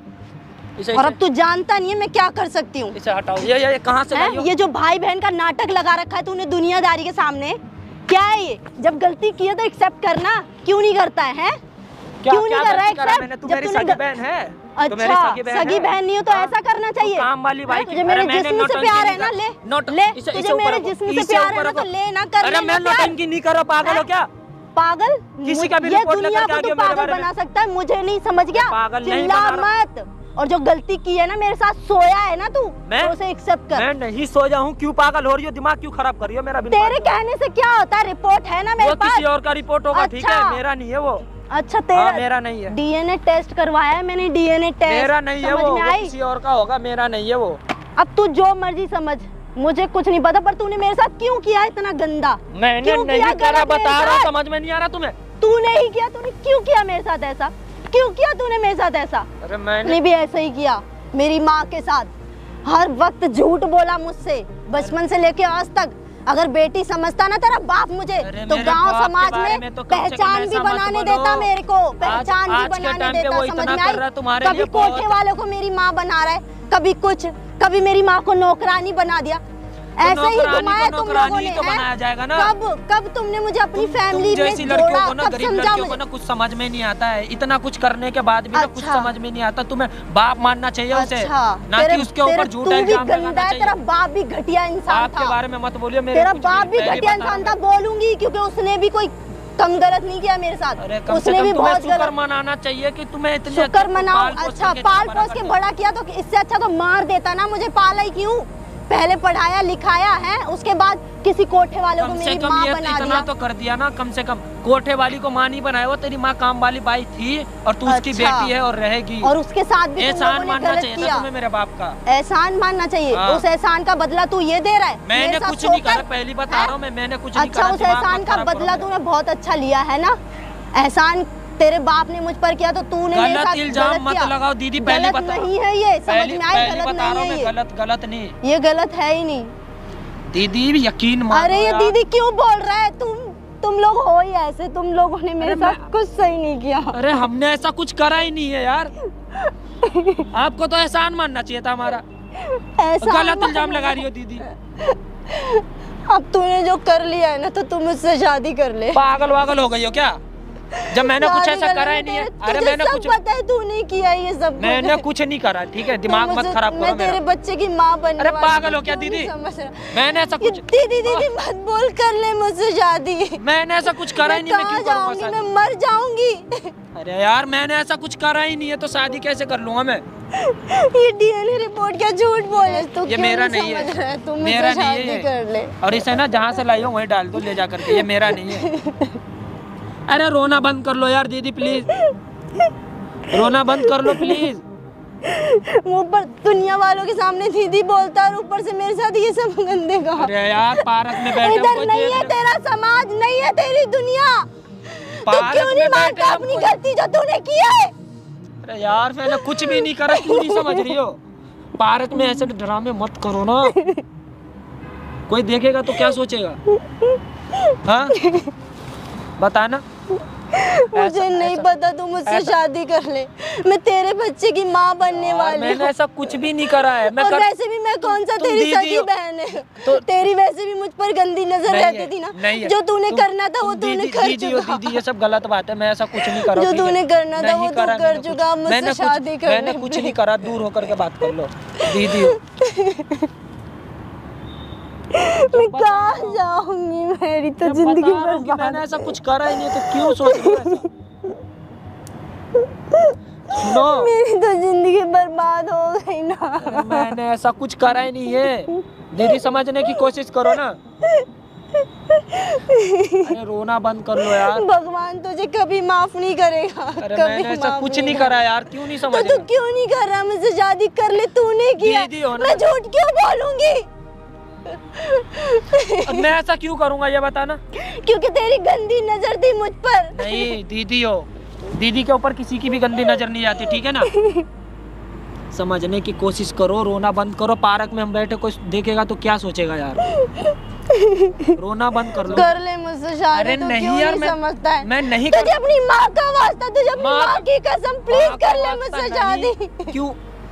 [SPEAKER 2] और अब तू जानता नहीं है मैं क्या कर सकती हूँ।
[SPEAKER 3] इसे हटाओ। ये कहाँ से लाई हो?
[SPEAKER 2] ये जो भाई बहन का नाटक लगा रखा है तूने दुनियादारी के सामने, क्या है ये? जब गलती की है तो एक्सेप्ट करना, क्यों नहीं करता है? क्यों नहीं कर रहा है एक्सेप्ट?
[SPEAKER 3] तू मेरी सगी बहन है।
[SPEAKER 2] अच्छा सगी बहन नहीं हो तो ऐसा करना चाहिए।
[SPEAKER 3] काम वाली भाई,
[SPEAKER 2] तुझे मेरे जिस्म से प्यार है ना, ले तुझे मेरे जिस्म से प्यार है ना तो ले ना कर।
[SPEAKER 3] अरे मैं नौटंकी नहीं कर रहा, पागल हो क्या?
[SPEAKER 2] पागल?
[SPEAKER 3] किसी का भी
[SPEAKER 2] ये
[SPEAKER 3] रिपोर्ट
[SPEAKER 2] दुनिया
[SPEAKER 3] लेकर
[SPEAKER 2] को तू पागल बना सकता है, मुझे नहीं समझ गया?
[SPEAKER 3] पागल नहीं
[SPEAKER 2] चिल्ला मत। और जो गलती की है ना, मेरे साथ सोया है ना तू, तो उसे एक्सेप्ट कर।
[SPEAKER 3] मैं नहीं सोया हूँ। क्यों पागल हो रही हो? दिमाग क्यों खराब कर रही हो मेरा?
[SPEAKER 2] तेरे कहने से क्या होता है? रिपोर्ट है ना मेरे पास।
[SPEAKER 3] किसी और का रिपोर्ट होगा, ठीक है, मेरा नहीं है वो।
[SPEAKER 2] अच्छा तेरा?
[SPEAKER 3] मेरा नहीं है।
[SPEAKER 2] DNA टेस्ट करवाया है मैंने, DNA टेस्ट।
[SPEAKER 3] मेरा नहीं है वो, किसी और का होगा, मेरा नहीं है वो।
[SPEAKER 2] अब तू जो मर्जी समझ, मुझे कुछ नहीं पता, पर तूने मेरे साथ क्यों किया इतना गंदा?
[SPEAKER 3] मैंने नहीं करा, बता रहा, समझ में नहीं आ रहा तुम्हें?
[SPEAKER 2] तूने ही किया। तूने क्यों किया मेरे साथ ऐसा? क्यों किया तूने मेरे साथ ऐसा?
[SPEAKER 3] अरे मैंने
[SPEAKER 2] भी ऐसा ही किया मेरी माँ के साथ। हर वक्त झूठ बोला मुझसे, बचपन से लेके आज तक। अगर बेटी समझता ना तेरा बाप मुझे, तो गांव समाज में पहचान भी बनाने देता मेरे को, पहचान भी बनाने देता। समझ में आई? कभी कोठे वालों को मेरी माँ बना रहा है, कभी कुछ, कभी मेरी माँ को नौकरानी बना दिया। ऐसे ही घुमाया तुम लोगों ने।
[SPEAKER 3] तो बनाया जाएगा ना।
[SPEAKER 2] कब तुमने मुझे अपनी फैमिली में जोड़ा? कब समझा मुझे?
[SPEAKER 3] ना कुछ समझ में नहीं आता है, इतना कुछ करने के बाद भी ना कुछ समझ में नहीं आता। तुम्हें बाप मानना चाहिए उसे, ना कि उसके ऊपर झूठा इल्जाम लगाना चाहिए।
[SPEAKER 2] तेरा बाप भी घटिया इंसान था।
[SPEAKER 3] आपके बारे में मत बोलिए।
[SPEAKER 2] तेरा बाप भी घटिया इंसान था, बोलूंगी, क्योंकि उसने भी कोई कम गलत नहीं किया मेरे साथ। उसने भी बहुत गलत।
[SPEAKER 3] मनाना चाहिए कि तुम्हें इतने
[SPEAKER 2] शुक्र मनाओ। अच्छा पाल पोस के बड़ा किया, तो इससे अच्छा तो मार देता ना। मुझे पाला ही क्यों? पहले पढ़ाया लिखाया है, उसके बाद किसी कोठे वालों को मेरी माँ बना दिया।
[SPEAKER 3] तो कर दिया ना, कम से कम कोठे वाली को माँ नहीं बनाया। वो तेरी माँ काम वाली बाई थी और तू उसकी बेटी है और रहेगी।
[SPEAKER 2] और उसके साथ भी
[SPEAKER 3] एहसान मानना चाहिए था तुम्हें मेरे बाप का।
[SPEAKER 2] एहसान मानना चाहिए। उस एहसान का बदला तू ये दे रहा है।
[SPEAKER 3] मैंने कुछ नहीं करा, पहली बता रहा हूँ मैंने कुछ नहीं करा।
[SPEAKER 2] अच्छा उस एहसान का बदला तूने बहुत अच्छा लिया है ना। एहसान तेरे बाप ने मुझ पर किया तो तूने मेरे साथ
[SPEAKER 3] इल्जाम मत लगाओ दीदी। पहली बता
[SPEAKER 2] नहीं है ये, समझ में आई? गलत नहीं है ये।
[SPEAKER 3] गलत नहीं,
[SPEAKER 2] ये गलत है ही नहीं
[SPEAKER 3] दीदी, यकीन मानो।
[SPEAKER 2] अरे ये दीदी क्यों बोल रहा है? तुम लोग हो ही ऐसे, तुम लोगों ने मेरे साथ कुछ सही नहीं किया।
[SPEAKER 3] अरे हमने ऐसा कुछ करा ही नहीं है यार। आपको तो एहसान मानना चाहिए था हमारा। गलत इल्जाम लगा रही हो दीदी।
[SPEAKER 2] अब तूने जो कर लिया है ना, तो तुम मुझसे शादी कर ले।
[SPEAKER 3] पागल वागल हो गई हो क्या? जब मैंने कुछ ऐसा करा ही नहीं है। अरे मैंने कुछ
[SPEAKER 2] पता है तूने किया ये सब।
[SPEAKER 3] मैंने कुछ नहीं करा, ठीक है? दिमाग मत खराब करो।
[SPEAKER 2] मैं तेरे बच्चे की माँ बनने
[SPEAKER 3] अरे पागल हो क्या दीदी? मैंने ऐसा कुछ
[SPEAKER 2] दीदी मत बोल, कर ले मुझसे शादी।
[SPEAKER 3] मैंने ऐसा कुछ करा ही नहीं। मैं क्यों करूंगा?
[SPEAKER 2] मैं मर जाऊंगी।
[SPEAKER 3] अरे यार मैंने ऐसा कुछ करा ही नहीं है, तो शादी कैसे कर लूंगा मैं?
[SPEAKER 2] ये DNA रिपोर्ट क्या झूठ बोले तू?
[SPEAKER 3] ये मेरा नहीं है,
[SPEAKER 2] तुम
[SPEAKER 3] मेरा नहीं है।
[SPEAKER 2] कर ले।
[SPEAKER 3] और इसे ना जहाँ से लाई हो वहीं डाल दो ले जा करके। ये मेरा नहीं है। अरे रोना बंद कर लो यार दीदी प्लीज, रोना बंद कर लो प्लीज।
[SPEAKER 2] मुंह पर दुनिया वालों के सामने दीदी बोलता और ऊपर से मेरे साथ ये सब गंदे का।
[SPEAKER 3] अरे यार पार्क में बैठे
[SPEAKER 2] इधर नहीं है तेरा समाज, नहीं है तेरी दुनिया। तू क्यों नहीं मानता अपनी गलती जो तूने की है?
[SPEAKER 3] अरे यार मैंने कुछ भी नहीं करा, क्यों नहीं समझ रही हो? पार्क में ऐसे ड्रामे मत करो ना, कोई देखेगा तो क्या सोचेगा? हाँ बताना।
[SPEAKER 2] मुझे नहीं पता, तू मुझसे शादी कर ले, मैं तेरे बच्चे की माँ बनने वाली हूँ।
[SPEAKER 3] मैंने ऐसा कुछ भी नहीं करा है।
[SPEAKER 2] और वैसे भी मैं कौन सा तेरी सगी बहन है? तो तेरी वैसे भी मुझ पर गंदी नजर रहती थी ना। जो तूने करना था वो तूने कर चुका।
[SPEAKER 3] दीदी ये सब गलत बात है, मैं ऐसा कुछ नहीं करा।
[SPEAKER 2] जो तूने करना था वो तू कर चुका। मुझसे शादी कर ले।
[SPEAKER 3] मैंने कुछ नहीं करा, दूर होकर के बात कर लो दीदी।
[SPEAKER 2] मैं कहाँ जाऊंगी? मेरी तो जिंदगी बर्बाद।
[SPEAKER 3] मैंने ऐसा कुछ करा ही नहीं, तो क्यों सोच रही हो ऐसा? सुनो,
[SPEAKER 2] मेरी तो जिंदगी बर्बाद हो गई ना।
[SPEAKER 3] मैंने ऐसा कुछ करा ही नहीं है दीदी, समझने की कोशिश करो ना। अरे रोना बंद कर लो यार।
[SPEAKER 2] भगवान तुझे कभी माफ नहीं करेगा।
[SPEAKER 3] अरे मैंने ऐसा कुछ नहीं करा यार, क्यों नहीं समझ?
[SPEAKER 2] तो तू क्यों नहीं कर रहा? मुझसे शादी कर ले, तूने किया। मैं झूठ क्यों बोलूंगी?
[SPEAKER 3] मैं ऐसा क्यों करूंगा ये बताना?
[SPEAKER 2] क्योंकि तेरी गंदी नजर थी मुझ पर।
[SPEAKER 3] नहीं दीदी हो, दीदी के ऊपर किसी की भी गंदी नजर नहीं आती, ठीक है ना। समझने की कोशिश करो, रोना बंद करो। पार्क में हम बैठे, कोई देखेगा तो क्या सोचेगा यार। रोना बंद कर लो।
[SPEAKER 2] कर ले मुझसे शादी।
[SPEAKER 3] अरे
[SPEAKER 2] तू
[SPEAKER 3] नहीं
[SPEAKER 2] क्यों
[SPEAKER 3] यार,
[SPEAKER 2] नहीं समझता है?
[SPEAKER 3] मैं नहीं
[SPEAKER 2] तुझे अपनी माँ का वास्ता, तुझे अपनी माँ की कसम, प्लीज कर ले मुझसे शादी।
[SPEAKER 3] क्यों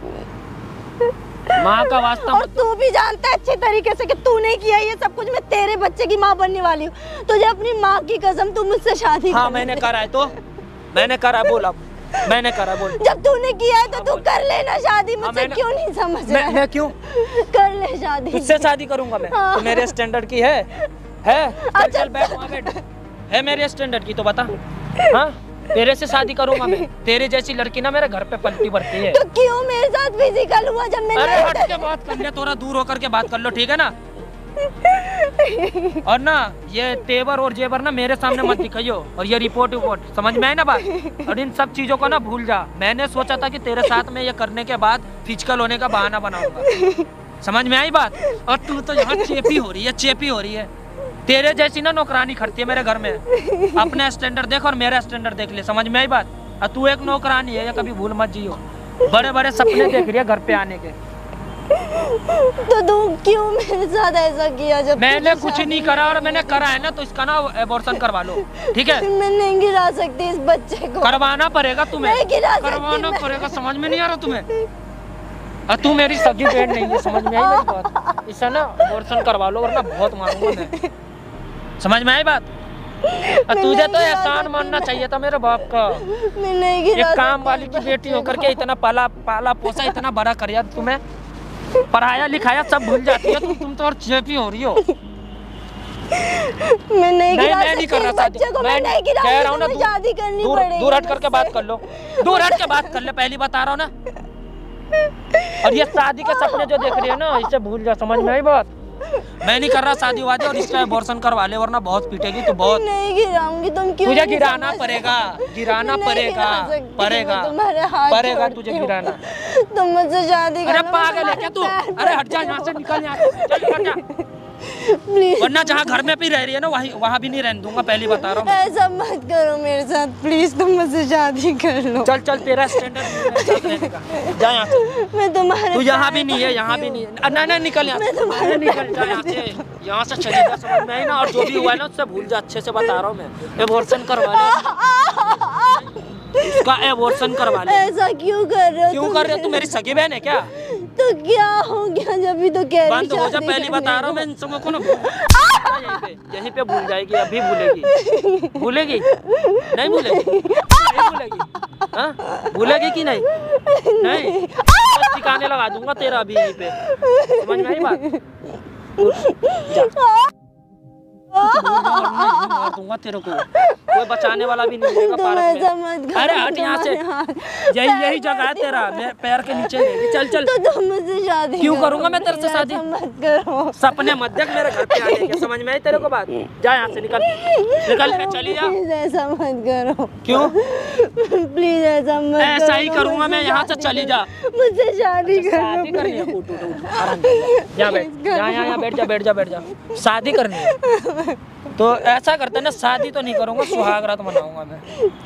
[SPEAKER 3] माँ का वास्ता?
[SPEAKER 2] और तू भी जानता है अच्छे तरीके से कि तूने किया ये सब कुछ। मैं तेरे बच्चे की माँ बनने वाली हूँ। तुझे अपनी माँ की कसम, तू मुझसे शादी
[SPEAKER 3] हाँ
[SPEAKER 2] कर।
[SPEAKER 3] मैंने करा है, तो मैंने करा, बोल अब मैंने करा, बोल।
[SPEAKER 2] जब तूने किया है तो तू कर लेना शादी। मुझसे क्यों नहीं समझ रहा है?
[SPEAKER 3] मैं क्यों
[SPEAKER 2] कर ले शादी।
[SPEAKER 3] तुझसे शादी करूंगा मैं?
[SPEAKER 2] हाँ।
[SPEAKER 3] तो मेरे स्टैंडर्ड की है? चल चल बैठ वहाँ बैठ। है मेरे स्टैंडर्ड की तो बता। हाँ तेरे से शादी करूंगा मैं। तेरे जैसी लड़की ना मेरे घर पे पलती बढ़ती है।
[SPEAKER 2] तो क्यों मेरे साथ फिजिकल हुआ जब मैंने?
[SPEAKER 3] अरे हट के बात कर ले, थोड़ा दूर होकर के बात कर लो, ठीक है ना। और ना ये तेवर और जेवर ना मेरे सामने मत दिखाइयो। और ये रिपोर्ट समझ में आई ना बात। और इन सब चीजों को ना भूल जा। मैंने सोचा था कि तेरे साथ में ये करने के बाद फिजिकल होने का बहाना बनाऊंगा। समझ में आई बात? और तू तो यहाँ चेपी हो रही है, चेपी हो रही है। तेरे जैसी ना नौकरानी खड़ती है मेरे घर में। अपने स्टैंडर्ड देख और मेरा स्टैंडर्ड देख ले। समझ में आई बात? और तू एक नौकरानी है, ये कभी भूल मत जियो। बड़े बड़े सपने देख रही है घर पे आने के।
[SPEAKER 2] तो तू क्यों मेरे साथ ऐसा किया? जब
[SPEAKER 3] मैंने कुछ नहीं करा, और मैंने करा है ना तो इसका ना एबॉर्शन करवा लो, ठीक है।
[SPEAKER 2] मैं नहीं गिरा सकती इस बच्चे को।
[SPEAKER 3] करवाना पड़ेगा तुम्हें,
[SPEAKER 2] नहीं गिरा सकती
[SPEAKER 3] करवाना
[SPEAKER 2] मैं।
[SPEAKER 3] पड़ेगा। समझ में नहीं आ रहा तुम्हें? तू मेरी सगी बहन नहीं है, समझ में आई मेरी बात? इससे ना एबॉर्शन करवा लो वरना बहुत मारूंगा मैं। समझ में आई बात? तुझे तो एहसान मानना चाहिए था मेरे बाप का।
[SPEAKER 2] मैं नहीं गिरा
[SPEAKER 3] एक काम वाली की बेटी होकर के इतना पाला पोसा, इतना बड़ा कर दिया तुम्हें। पढ़ाया लिखाया सब भूल जाती है तुम तो और चेपी हो रही हो।
[SPEAKER 2] मैं नहीं गिरा
[SPEAKER 3] मैं नहीं कर रहा शादी।
[SPEAKER 2] मैं नहीं गिरा,
[SPEAKER 3] कह रहा हूँ ना,
[SPEAKER 2] शादी करनी पड़ेगी।
[SPEAKER 3] दूर हट करके बात कर लो, दूर हट के बात कर ले, पहली बता रहा हूँ ना। और ये शादी के सपने जो देख रही है ना, इसे भूल जा। समझ में आई बात? मैं नहीं कर रहा शादी वादी, और इसका एबॉर्शन करवा ले वरना बहुत पीटेगी तो बहुत।
[SPEAKER 2] नहीं गिराऊंगी। तुम क्यों?
[SPEAKER 3] तुझे गिराना पड़ेगा, गिराना पड़ेगा, पड़ेगा तुझे गिराना।
[SPEAKER 2] तुम मुझसे शादी
[SPEAKER 3] अरे पागल है क्या तू? अरे हट जा यहाँ से, निकल यहाँ से, चल निकल जा। वरना जहाँ घर में भी रह रही है ना वहाँ भी नहीं रहने दूंगा, पहली बता रहा हूँ।
[SPEAKER 2] ऐसा मत करो मेरे साथ प्लीज। तुम मुझसे शादी कर लो।
[SPEAKER 3] चल चल, तेरा स्टैंडर्ड जा यहाँ से।
[SPEAKER 2] मैं तुम्हारे
[SPEAKER 3] तू यहाँ भी नहीं है, यहाँ भी नहीं है। नहीं निकल यहाँ से, निकल जा यहाँ से, यहाँ से चली जा। समझ में आई ना? और जो भी हुआ है ना उससे भूल जा, अच्छे से बता रहा हूँ मैं। एबॉर्शन करवा ले, इसका एबॉर्शन करवा ले।
[SPEAKER 2] ऐसा क्यों कर रहे हो?
[SPEAKER 3] क्यों कर रहे हो? तू मेरी सगी बहन है क्या?
[SPEAKER 2] तो क्या हो गया? जब भी तो कह रही
[SPEAKER 3] बंद हो जा, पहली बता रहा हूँ मैं। इन सबों को ना यहीं पे भूल जाएगी, अभी भूलेगी। भूलेगी नहीं? भूलेगी नहीं? भूलेगी? हाँ भूलेगी कि नहीं? नहीं, ठिकाने लगा दूंगा तेरा अभी यहीं पे। समझ में आई बात? मार दूंगा तेरे को, कोई बचाने वाला भी नहीं रहेगा पार्क में। अरे हट यहाँ से, यही जगह है तेरा, मैं पैर के नीचे रहेगी। चल चल।
[SPEAKER 2] तो तुम मुझसे शादी
[SPEAKER 3] क्यों करूंगा मैं तेरे से शादी?
[SPEAKER 2] मत करो।
[SPEAKER 3] सपने मत देख मेरे घर पे आने के। समझ में आई तेरे को बात? जा यहाँ से, निकल निकल के चली जा।
[SPEAKER 2] प्लीज ऐसा मत करो।
[SPEAKER 3] क्यों?
[SPEAKER 2] प्लीज ऐसा मत करो।
[SPEAKER 3] ऐसा ही करूंगा मैं, यहाँ से चली जा।
[SPEAKER 2] मुझसे शादी करो।
[SPEAKER 3] शादी करनी है? उठ उठ उठ, आराम से यहाँ बैठ, यहाँ बैठ जा, बैठ जा, बैठ जा। शादी करनी है तो ऐसा करते ना, शादी तो नहीं करूंगा, सुहागरात मनाऊंगा मैं।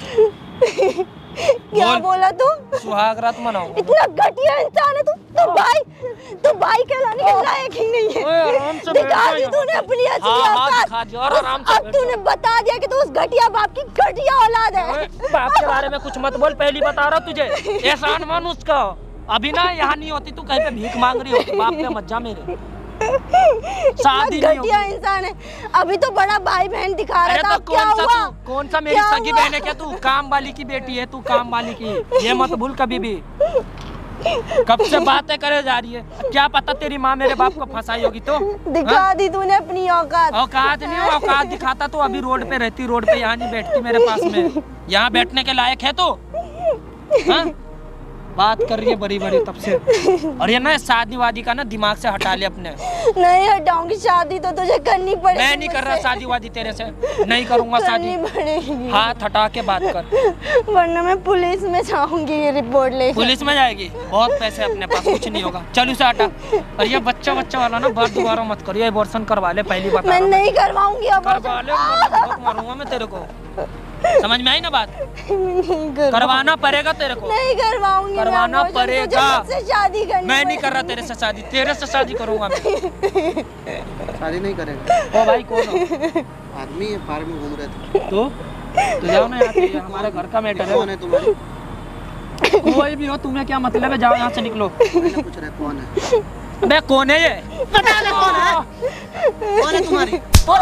[SPEAKER 2] क्या बोला तू?
[SPEAKER 3] सुहागरात मनाऊंगा।
[SPEAKER 2] इतना घटिया इंसान है तू भाई कहलाने के लायक ही नहीं है।
[SPEAKER 3] आराम से
[SPEAKER 2] दिखा दी तूने अपनी
[SPEAKER 3] दिखा दिया, और आराम से
[SPEAKER 2] अब तूने बता दिया कि तू उस घटिया बाप की घटिया औलाद है।
[SPEAKER 3] बाप के बारे में कुछ मत बोल, पहली बता रहा तुझे। एहसान मान उसका। अभी ना यहाँ नहीं होती, तू कहीं पे भीख मांग रही होती। बाप पे मत जा मेरे। शादी नहीं
[SPEAKER 2] घटिया इंसान है। अभी तो बड़ा भाई बहन दिखा रहा था।
[SPEAKER 3] तो कौन सा मेरी सगी बहन है क्या तू? काम वाली की बेटी है तू, काम वाली की। ये मत भूल कभी भी। कब से बातें करे जा रही है, क्या पता तेरी माँ मेरे बाप को फंसाई होगी तो।
[SPEAKER 2] दिखा दी तूने अपनी औकात।
[SPEAKER 3] औकात नहीं, औकात दिखाता तो अभी रोड पे रहती, रोड पे यहाँ नहीं बैठती मेरे पास में। यहाँ बैठने के लायक है तो? हाँ? बात कर रही है बड़ी बड़ी तब से। और ये ना शादी वादी का ना दिमाग से हटा ले अपने।
[SPEAKER 2] नहीं हटाऊंगी, शादी तो तुझे करनी पड़ेगी।
[SPEAKER 3] मैं नहीं कर रहा शादी वादी तेरे से, नहीं करूंगा शादी। हाथ हटा के बात कर,
[SPEAKER 2] वरना मैं पुलिस में जाऊंगी ये रिपोर्ट ले।
[SPEAKER 3] पुलिस में जाएगी? बहुत पैसे अपने पास, कुछ नहीं होगा। चल उसे हटा। और ये बच्चा वाला ना बात दोबारा मत करिए, एबॉर्शन करवा ले, पहली बात।
[SPEAKER 2] मैं नहीं करवाऊंगी अब।
[SPEAKER 3] करवा ले, बहुत मारूंगा मैं तेरे को। समझ में आई ना बात?
[SPEAKER 2] नहीं
[SPEAKER 3] करवाना पड़ेगा तेरे को।
[SPEAKER 2] नहीं करवाऊंगी,
[SPEAKER 3] करवाना
[SPEAKER 2] मैं
[SPEAKER 3] पड़ेगा।
[SPEAKER 2] मुझे शादी करनी
[SPEAKER 3] मैं नहीं
[SPEAKER 2] पड़ेगी।
[SPEAKER 3] कर रहा तेरे से शादी, तेरे से शादी करूंगा मैं।
[SPEAKER 1] शादी नहीं करेगा।
[SPEAKER 3] ओ भाई कौन हो?
[SPEAKER 1] आदमी है, पार्क में घूम रहे थे।
[SPEAKER 3] तो जाओ ना यहाँ से, ये हमारे घर का मैटर है।
[SPEAKER 1] कौन है तुम्हारी?
[SPEAKER 3] कोई भी हो, तुम्हें क्या मतलब है? जाओ यहाँ से निकलो।
[SPEAKER 1] पूछ रहे कौन है?
[SPEAKER 3] अबे कौन है ये?
[SPEAKER 1] बता दे कौन है? कौन है तुम्हारी? कौन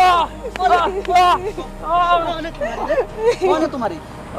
[SPEAKER 1] है तुम्हारी?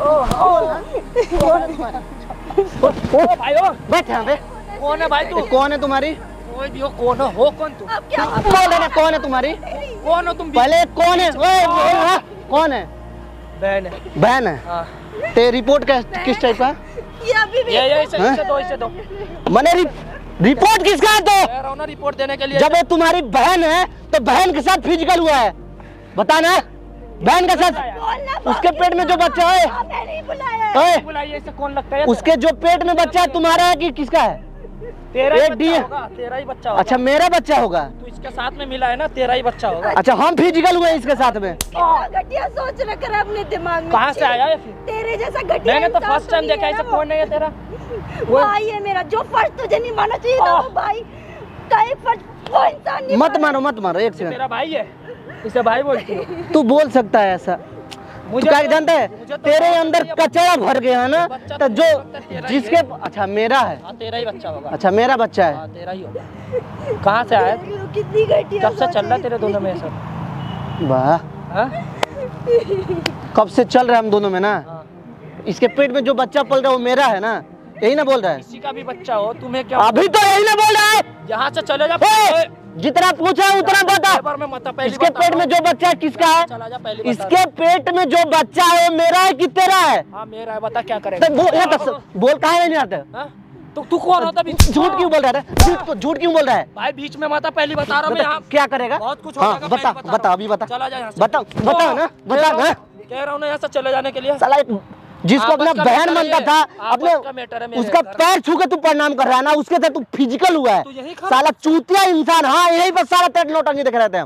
[SPEAKER 3] भाई हो,
[SPEAKER 1] बैठ यहाँ पे।
[SPEAKER 3] कौन है भाई तू?
[SPEAKER 1] कौन है तुम्हारी?
[SPEAKER 3] कोई भी हो, कौन हो कौन तू?
[SPEAKER 2] अब क्या
[SPEAKER 1] कौन है? कौन है तुम्हारी?
[SPEAKER 3] कौन हो तुम?
[SPEAKER 1] पहले कौन है? ओए, ओए, कौन है?
[SPEAKER 3] बहन है।
[SPEAKER 1] बहन है।
[SPEAKER 3] हाँ।
[SPEAKER 1] ते रिपोर्ट किस टाइप का?
[SPEAKER 2] ये अभी भी
[SPEAKER 3] ये इसे दो, इसे दो।
[SPEAKER 1] मैंने रिपोर्ट किसका है? तो
[SPEAKER 3] कह रहा हूं ना रिपोर्ट देने के लिए।
[SPEAKER 1] जब ये तुम्हारी बहन है तो बहन के साथ फिजिकल हुआ है, बताना। बहन के साथ
[SPEAKER 2] बोलना
[SPEAKER 1] उसके पेट में जो बच्चा है,
[SPEAKER 2] मैंने नहीं बुलाया है।
[SPEAKER 1] ओए,
[SPEAKER 3] बुलाइए, इसे कौन लगता है?
[SPEAKER 1] उसके जो पेट में बच्चा है तुम्हारा है कि किसका है?
[SPEAKER 3] तेरा ही
[SPEAKER 1] एक
[SPEAKER 3] बच्चा होगा, तेरा ही बच्चा होगा।
[SPEAKER 1] अच्छा, मेरा बच्चा होगा।
[SPEAKER 3] तू इसके साथ में मिला है ना, तेरा ही बच्चा होगा।
[SPEAKER 1] अच्छा, हम फिजिकल हुए इसके साथ में।
[SPEAKER 2] कितना घटिया सोच रखा है अपने दिमाग में।
[SPEAKER 3] कहाँ से आया ये फिर?
[SPEAKER 2] तेरे जैसा घटिया
[SPEAKER 3] मैंने तो
[SPEAKER 2] इंसान
[SPEAKER 3] फर्स्ट टाइम
[SPEAKER 2] नहीं
[SPEAKER 3] देखा
[SPEAKER 2] है
[SPEAKER 3] इसे।
[SPEAKER 2] ना वो।
[SPEAKER 3] कौन है ये तेरा?
[SPEAKER 2] भाई है मेरा, जो फर्स्ट तुझे नहीं मानना चाहिए था वो भाई का एक फर्स्ट वो इंसान नहीं
[SPEAKER 1] मत मारो, मत मारो, एक सेकंड।
[SPEAKER 3] तेरा भाई है, इसे भाई बोलती हो?
[SPEAKER 1] तू बोल सकता है ऐसा?
[SPEAKER 3] मुझे
[SPEAKER 1] क्या
[SPEAKER 3] तो-
[SPEAKER 1] जानता है,
[SPEAKER 3] मुझे तो
[SPEAKER 1] तेरे
[SPEAKER 3] पता
[SPEAKER 1] अंदर
[SPEAKER 3] नहीं है,
[SPEAKER 1] कचरा भर गया है ना,
[SPEAKER 3] बच्चा
[SPEAKER 1] तो
[SPEAKER 3] तो
[SPEAKER 1] जो
[SPEAKER 3] तेरा ही
[SPEAKER 1] जिसके, अच्छा मेरा है।
[SPEAKER 3] हाँ तेरा ही बच्चा होगा।
[SPEAKER 1] अच्छा, मेरा बच्चा है।
[SPEAKER 3] हाँ तेरा ही होगा। कहाँ से आया?
[SPEAKER 2] कितनी घटिया
[SPEAKER 3] कब से चल रहा है तेरे दोनों में सब?
[SPEAKER 1] वाह,
[SPEAKER 3] हाँ?
[SPEAKER 1] कब से चल रहा है हम दोनों में ना?
[SPEAKER 3] हाँ।
[SPEAKER 1] इसके पेट में जो बच्चा पल रहा है वो मेरा है ना, यही ना बोल रहा है?
[SPEAKER 3] किसी का भी बच्चा हो, तुम्हें क्या?
[SPEAKER 1] अभी तो यही ना बोल रहा है।
[SPEAKER 3] यहाँ से चले जा।
[SPEAKER 1] ए, जितना पूछा है उतना बता।
[SPEAKER 3] पेपर में मत, पहली
[SPEAKER 1] इसके
[SPEAKER 3] बता
[SPEAKER 1] पेट
[SPEAKER 3] रहा
[SPEAKER 1] में
[SPEAKER 3] हूँ।
[SPEAKER 1] जो बच्चा है किसका है?
[SPEAKER 3] चला जा, पहली बता
[SPEAKER 1] इसके पेट में जो बच्चा है वो मेरा है कि तेरा है?
[SPEAKER 3] रहा हूँ। हाँ मेरा है, बता क्या करेगा?
[SPEAKER 1] तो बोल काहे नहीं आता?
[SPEAKER 3] हाँ? तू कौन होता?
[SPEAKER 1] झूठ क्यों बोल रहा है? झूठ क्यों बोल रहा है?
[SPEAKER 3] भाई बीच में मत, पहली बता रहा हूँ मैं।
[SPEAKER 1] बता,
[SPEAKER 3] यहाँ
[SPEAKER 1] क्या करेगा?
[SPEAKER 3] बहुत कुछ हो
[SPEAKER 1] हाँ,
[SPEAKER 3] जाएगा,
[SPEAKER 1] बता
[SPEAKER 3] पहले
[SPEAKER 1] बता,
[SPEAKER 3] रहा
[SPEAKER 1] अभी
[SPEAKER 3] हूँ।
[SPEAKER 1] बता।
[SPEAKER 3] चला जा यहाँ से।
[SPEAKER 1] बता बता ना, बता ना।
[SPEAKER 3] कह रहा हूँ ना यहाँ से चले जाने के लिए।
[SPEAKER 1] साला जिसको अपना
[SPEAKER 3] आपस का
[SPEAKER 1] बहन
[SPEAKER 3] मैटर
[SPEAKER 1] मानता
[SPEAKER 3] है,
[SPEAKER 1] था,
[SPEAKER 3] आपस का मैटर है
[SPEAKER 1] अपने
[SPEAKER 3] मेरे
[SPEAKER 1] उसका
[SPEAKER 3] घर।
[SPEAKER 1] पैर छू के तू प्रणाम कर रहा है ना, उसके साथ तू फिजिकल हुआ है।
[SPEAKER 3] तू यही खा-
[SPEAKER 1] साला चूतिया इंसान। हाँ, यही बस सारा तेरे नौटंकी देख रहते हैं।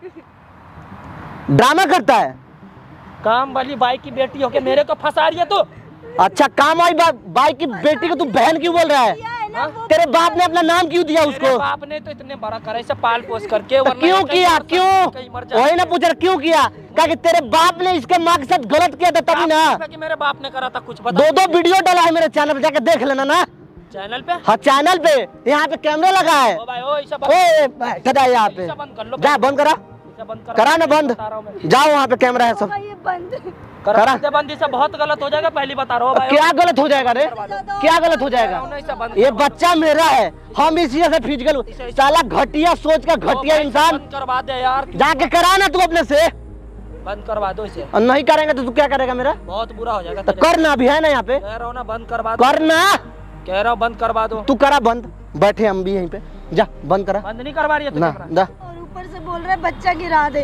[SPEAKER 1] ड्रामा करता है।
[SPEAKER 3] काम वाली बाई की बेटी होके मेरे को फंसा रही है तू।
[SPEAKER 1] अच्छा, काम आई बाई की बेटी को तू बहन क्यों बोल रहा है?
[SPEAKER 2] ना वो
[SPEAKER 1] तेरे बाप ने अपना नाम क्यों दिया
[SPEAKER 3] मेरे
[SPEAKER 1] उसको?
[SPEAKER 3] बाप ने तो इतने बड़ा करा, इसे पाल पोस करके।
[SPEAKER 1] तो
[SPEAKER 3] वरना
[SPEAKER 1] क्यों
[SPEAKER 3] ये
[SPEAKER 1] किया?
[SPEAKER 3] कहीं
[SPEAKER 1] क्यों?
[SPEAKER 3] मर जाए।
[SPEAKER 1] वही ना पूछ रहा, क्यों किया? क्या कि तेरे बाप ने इसके माँ के साथ गलत किया था तभी ना।
[SPEAKER 3] कि मेरे बाप ने करा था कुछ, बता।
[SPEAKER 1] दो वीडियो डाला है मेरे चैनल पे, जाके देख लेना ना।
[SPEAKER 3] चैनल पे?
[SPEAKER 1] हाँ, चैनल पे यहाँ पे कैमरा लगा है।
[SPEAKER 3] ओ भाई, ओ इसे
[SPEAKER 1] ओए, बैठ यहाँ पे।
[SPEAKER 3] इसे बंद कर लो।
[SPEAKER 1] जा, बंद करा।
[SPEAKER 3] इसे बंद
[SPEAKER 1] करा ना बंद।
[SPEAKER 3] बता रहा हूँ मैं।
[SPEAKER 1] जाओ, वहाँ पे कैमरा है सब।
[SPEAKER 2] ये बंद
[SPEAKER 1] करा।
[SPEAKER 3] दे बंदी से बहुत गलत हो जाएगा, पहली बता रहा हूँ भाई।
[SPEAKER 1] क्या गलत हो जाएगा रे? क्या गलत हो जाएगा?
[SPEAKER 3] इसे बंद
[SPEAKER 1] ये बच्चा मेरा है, हम इसी से फिजिकल। साला घटिया सोच का घटिया इंसान।
[SPEAKER 3] बंद करवा दे यार।
[SPEAKER 1] जाके करा ना तू अपने से।
[SPEAKER 3] बंद करवा दो इसे।
[SPEAKER 1] और नहीं करेंगे तो तू क्या करेगा मेरा?
[SPEAKER 3] बहुत बुरा हो जाएगा
[SPEAKER 1] तो
[SPEAKER 3] तेरे।
[SPEAKER 1] करना भी है ना यहाँ पे।
[SPEAKER 3] कह रहा हूँ ना बंद करवा दो।
[SPEAKER 1] करना।
[SPEAKER 3] कह रहा हूँ बंद करवा दो।
[SPEAKER 1] तू करा बंद, बैठे हम भी यहीं पे। जा, बंद करा
[SPEAKER 3] बंद नहीं करवा रही है तू
[SPEAKER 1] ना।
[SPEAKER 3] कैमरा?
[SPEAKER 2] और ऊपर से बोल रहा है बच्चा गिरा दे।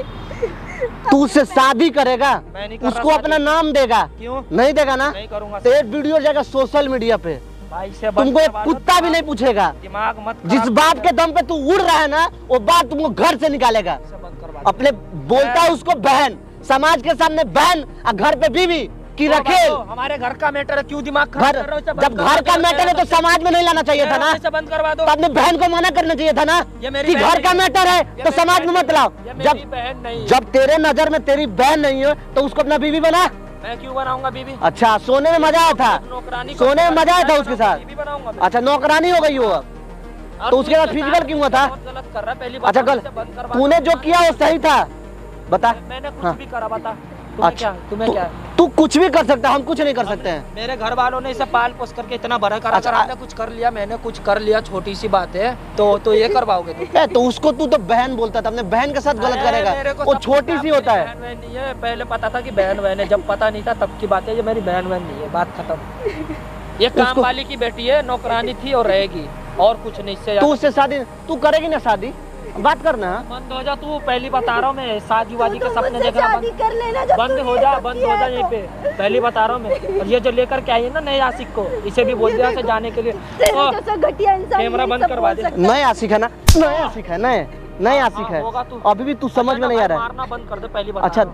[SPEAKER 1] तू उससे शादी करेगा,
[SPEAKER 3] मैं नहीं कर रहा
[SPEAKER 1] उसको
[SPEAKER 3] शादी।
[SPEAKER 1] अपना नाम देगा?
[SPEAKER 3] क्यों?
[SPEAKER 1] नहीं देगा ना?
[SPEAKER 3] नहीं करूंगा।
[SPEAKER 1] तो एक वीडियो जाएगा सोशल मीडिया पे,
[SPEAKER 3] भाई से बंद
[SPEAKER 1] तुमको एक
[SPEAKER 3] करवा दो।
[SPEAKER 1] कुत्ता भी नहीं पूछेगा।
[SPEAKER 3] दिमाग मत
[SPEAKER 1] जिस
[SPEAKER 3] खराब
[SPEAKER 1] बात
[SPEAKER 3] कर।
[SPEAKER 1] के दम पे तू उड़ रहा है ना, वो बात तुमको घर से निकालेगा।
[SPEAKER 3] इसे बंद करवा दो।
[SPEAKER 1] अपने बोलता है उसको बहन, समाज के सामने बहन और घर पे बीवी की
[SPEAKER 3] ओ
[SPEAKER 1] रखे।
[SPEAKER 3] भाई, हमारे घर का मैटर है, क्यों दिमाग खराब
[SPEAKER 1] घर,
[SPEAKER 3] कर रहे हो? इसे बंद
[SPEAKER 1] जब
[SPEAKER 3] करवा
[SPEAKER 1] घर
[SPEAKER 3] दो।
[SPEAKER 1] का मैटर है तो समाज में नहीं लाना चाहिए था ना।
[SPEAKER 3] इसे बंद करवा दो।
[SPEAKER 1] तो अपने बहन को मना करना चाहिए था ना
[SPEAKER 3] ये मेरी
[SPEAKER 1] कि
[SPEAKER 3] बहन
[SPEAKER 1] घर का
[SPEAKER 3] नहीं है।
[SPEAKER 1] मैटर है
[SPEAKER 3] ये
[SPEAKER 1] तो
[SPEAKER 3] मेरी
[SPEAKER 1] समाज में
[SPEAKER 3] बहन
[SPEAKER 1] मत लाओ।
[SPEAKER 3] ये
[SPEAKER 1] जब
[SPEAKER 3] मेरी बहन नहीं है।
[SPEAKER 1] जब तेरे नजर में तेरी बहन नहीं है तो उसको अपना बीवी बना।
[SPEAKER 3] मैं क्यों बनाऊंगा बीवी?
[SPEAKER 1] अच्छा, सोने में मजा आया था?
[SPEAKER 3] नौकरानी को
[SPEAKER 1] सोने में मजा आया था
[SPEAKER 3] मैं
[SPEAKER 1] उसके साथ?
[SPEAKER 3] बीवी बनाऊंगा मैं।
[SPEAKER 1] अच्छा, नौकरानी हो गई वो अब।
[SPEAKER 3] और
[SPEAKER 1] तो उसके
[SPEAKER 3] तू
[SPEAKER 1] बाद
[SPEAKER 3] इसके
[SPEAKER 1] फिजिकल क्यों हुआ था?
[SPEAKER 3] बहुत गलत कर रहा है, पहली
[SPEAKER 1] अच्छा,
[SPEAKER 3] बात
[SPEAKER 1] गल
[SPEAKER 3] इसे बंद करवा दो।
[SPEAKER 1] तूने जो किया वो सही था? बता।
[SPEAKER 3] मैंने कुछ
[SPEAKER 1] हाँ।
[SPEAKER 3] भी करा, बता। तुम्हें
[SPEAKER 1] अच्छा,
[SPEAKER 3] क्या? तुम्हें क्या?
[SPEAKER 1] तू कुछ भी कर सकता है, हम कुछ नहीं कर सकते हैं।
[SPEAKER 3] मेरे घर वालों ने इसे पाल पोस करके इतना बड़ा करा।
[SPEAKER 1] अच्छा,
[SPEAKER 3] अगर आपने कुछ कर लिया, मैंने कुछ कर लिया, छोटी सी बात है, तो ये करवाओगे तुम?
[SPEAKER 1] तो उसको तू तो बहन बोलता था, अपने बहन के साथ गलत
[SPEAKER 3] अरे मेरे
[SPEAKER 1] करेगा।
[SPEAKER 3] को
[SPEAKER 1] वो
[SPEAKER 3] सब
[SPEAKER 1] छोटी
[SPEAKER 3] पता
[SPEAKER 1] सी
[SPEAKER 3] है,
[SPEAKER 1] होता
[SPEAKER 3] मेरी
[SPEAKER 1] है।
[SPEAKER 3] बहन वहन नहीं है। पहले पता था कि बहन वहन है, जब पता नहीं था तब की बात है। ये मेरी बहन वहन नहीं है, बात खत्म। ये काम वाली की बेटी है, नौकरानी थी और रहेगी, और कुछ नहीं। इससे
[SPEAKER 1] तू उससे शादी, तू करेगी ना शादी? बात करना।
[SPEAKER 3] बंद हो जा तू, पहली बता रहा हूँ मैं। शादी वादी का
[SPEAKER 2] तो
[SPEAKER 3] सपने
[SPEAKER 2] मुझसे
[SPEAKER 3] देखना
[SPEAKER 2] शादी कर लेना जब
[SPEAKER 3] बंद
[SPEAKER 2] तू
[SPEAKER 3] हो
[SPEAKER 2] ये
[SPEAKER 3] जा,
[SPEAKER 2] सब
[SPEAKER 3] बंद
[SPEAKER 2] किया
[SPEAKER 3] हो जा
[SPEAKER 2] है
[SPEAKER 3] यहीं
[SPEAKER 2] तो।
[SPEAKER 3] पे। पहली बता रहा हूँ मैं। और ये जो लेकर के आई है ना नए आशिक को, इसे भी बोल दिया से जाने के लिए।
[SPEAKER 2] तेरे जैसा घटिया इंसान
[SPEAKER 3] कैमरा
[SPEAKER 2] यही
[SPEAKER 3] बंद
[SPEAKER 2] सब
[SPEAKER 3] करवा
[SPEAKER 2] बोल
[SPEAKER 3] दे।
[SPEAKER 2] सकता है।
[SPEAKER 1] नए आशिक है ना? नए आशिक है, नए आशिक है।
[SPEAKER 3] होगा तू।
[SPEAKER 1] अभी भी तू समझ में नहीं आ रहा है।
[SPEAKER 3] मारना बंद कर दे, पहली बात।
[SPEAKER 1] अच्छा,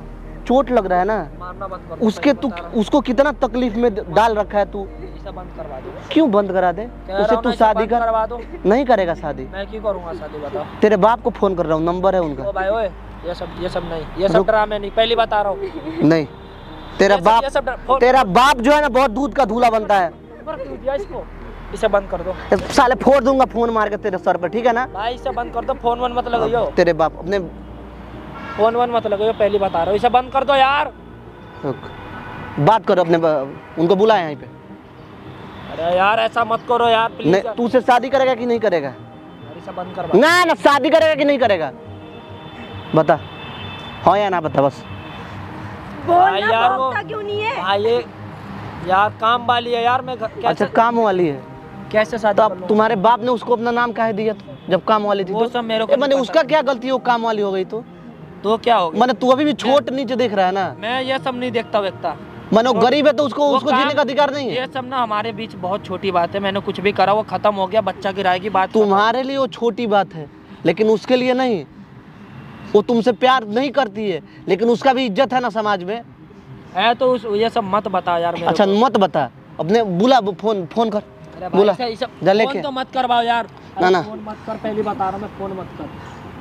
[SPEAKER 1] चोट लग रहा है ना,
[SPEAKER 3] मारना बंद कर दो,
[SPEAKER 1] उसके
[SPEAKER 3] पहले
[SPEAKER 1] तू
[SPEAKER 3] बता रहा हूँ।
[SPEAKER 1] उसको कितना तकलीफ में डाल रखा है तू।
[SPEAKER 3] इसे बंद करवा दो।
[SPEAKER 1] क्यों बंद करा दे?
[SPEAKER 3] कह रहा
[SPEAKER 1] उसे
[SPEAKER 3] हूँ
[SPEAKER 1] तू
[SPEAKER 3] ना, इसे
[SPEAKER 1] शादी
[SPEAKER 3] बंद
[SPEAKER 1] कर।
[SPEAKER 3] करवा दो।
[SPEAKER 1] नहीं करेगा शादी।
[SPEAKER 3] मैं क्यों करूँगा शादी बताओ।
[SPEAKER 1] तेरे बाप को फोन कर रहा हूँ, नंबर है
[SPEAKER 3] ओ
[SPEAKER 1] उनका।
[SPEAKER 3] भाई ओए, ये सब नहीं, ये सब
[SPEAKER 1] रुक।
[SPEAKER 3] ड्रामे नहीं, पहली बता रहा हूँ।
[SPEAKER 1] नहीं, तेरा
[SPEAKER 3] ये सब
[SPEAKER 1] बाप तेरा बाप जो है ना बहुत दूध का धूला बनता है।
[SPEAKER 3] नंबर क्यों दिया इसको? इसे बंद कर दो
[SPEAKER 1] साले फोड़ दूंगा फोन मार के तेरे सर पे, ठीक है ना?
[SPEAKER 3] भाई, इसे बंद कर दो। फोन वन मत लगाइयो,
[SPEAKER 1] तेरे बाप अपने
[SPEAKER 3] फोन वन मत लगाइयो, पहली बता रहा हूँ। इसे बंद कर दो यार।
[SPEAKER 1] बात करो अपने उनको बुला यहाँ पे।
[SPEAKER 3] अरे यार ऐसा मत करो यार प्लीज।
[SPEAKER 1] नहीं, तू उसे शादी करेगा कि नहीं करेगा?
[SPEAKER 3] यार इसे बंद करवा।
[SPEAKER 1] ना ना, शादी करेगा कि नहीं करेगा? बता, हाँ या ना बता बस।
[SPEAKER 3] भाई
[SPEAKER 2] बोलना
[SPEAKER 3] यार वो
[SPEAKER 2] भौंकता क्यों नहीं है?
[SPEAKER 3] भाई ये यार काम वाली है यार। मैं कैसे
[SPEAKER 1] अच्छा काम वाली है
[SPEAKER 3] कैसे शादी
[SPEAKER 1] तो
[SPEAKER 3] कर
[SPEAKER 1] अब
[SPEAKER 3] लूं?
[SPEAKER 1] तुम्हारे बाप ने उसको अपना नाम काहे दिया था, जब काम वाली थी
[SPEAKER 3] वो
[SPEAKER 1] तो?
[SPEAKER 3] सब मेरे को
[SPEAKER 1] मैंने
[SPEAKER 3] नहीं
[SPEAKER 1] उसका क्या गलती है, वो काम वाली हो गई
[SPEAKER 3] तो क्या हो गया?
[SPEAKER 1] मैंने तू अभी भी छोट नीचे देख रहा है ना।
[SPEAKER 3] मैं ये सब नहीं देखता वेखता।
[SPEAKER 1] मैंने वो गरीब है तो उसको
[SPEAKER 3] वो
[SPEAKER 1] उसको
[SPEAKER 3] काम-
[SPEAKER 1] जीने का अधिकार नहीं है।
[SPEAKER 3] ये सब ना हमारे बीच बहुत छोटी बात है। मैंने कुछ भी करा वो खत्म हो गया, बच्चा गिराएगी बात।
[SPEAKER 1] तुम्हारे लिए वो छोटी बात है लेकिन उसके लिए नहीं। वो तुमसे प्यार नहीं करती है लेकिन उसका भी इज्जत है ना समाज में।
[SPEAKER 3] है तो ये सब मत बता यार मेरे
[SPEAKER 1] अच्छा
[SPEAKER 3] को।
[SPEAKER 1] मत बता, अपने बुला फोन कर,
[SPEAKER 3] अरे भाई,
[SPEAKER 1] बोला
[SPEAKER 3] इसे
[SPEAKER 1] जा
[SPEAKER 3] फोन
[SPEAKER 1] लेके।
[SPEAKER 3] तो मत करवाओ यार।
[SPEAKER 1] ना,
[SPEAKER 3] अरे
[SPEAKER 1] ना।
[SPEAKER 3] फोन मत कर, पहली बता रहा हूँ मैं, फोन मत कर।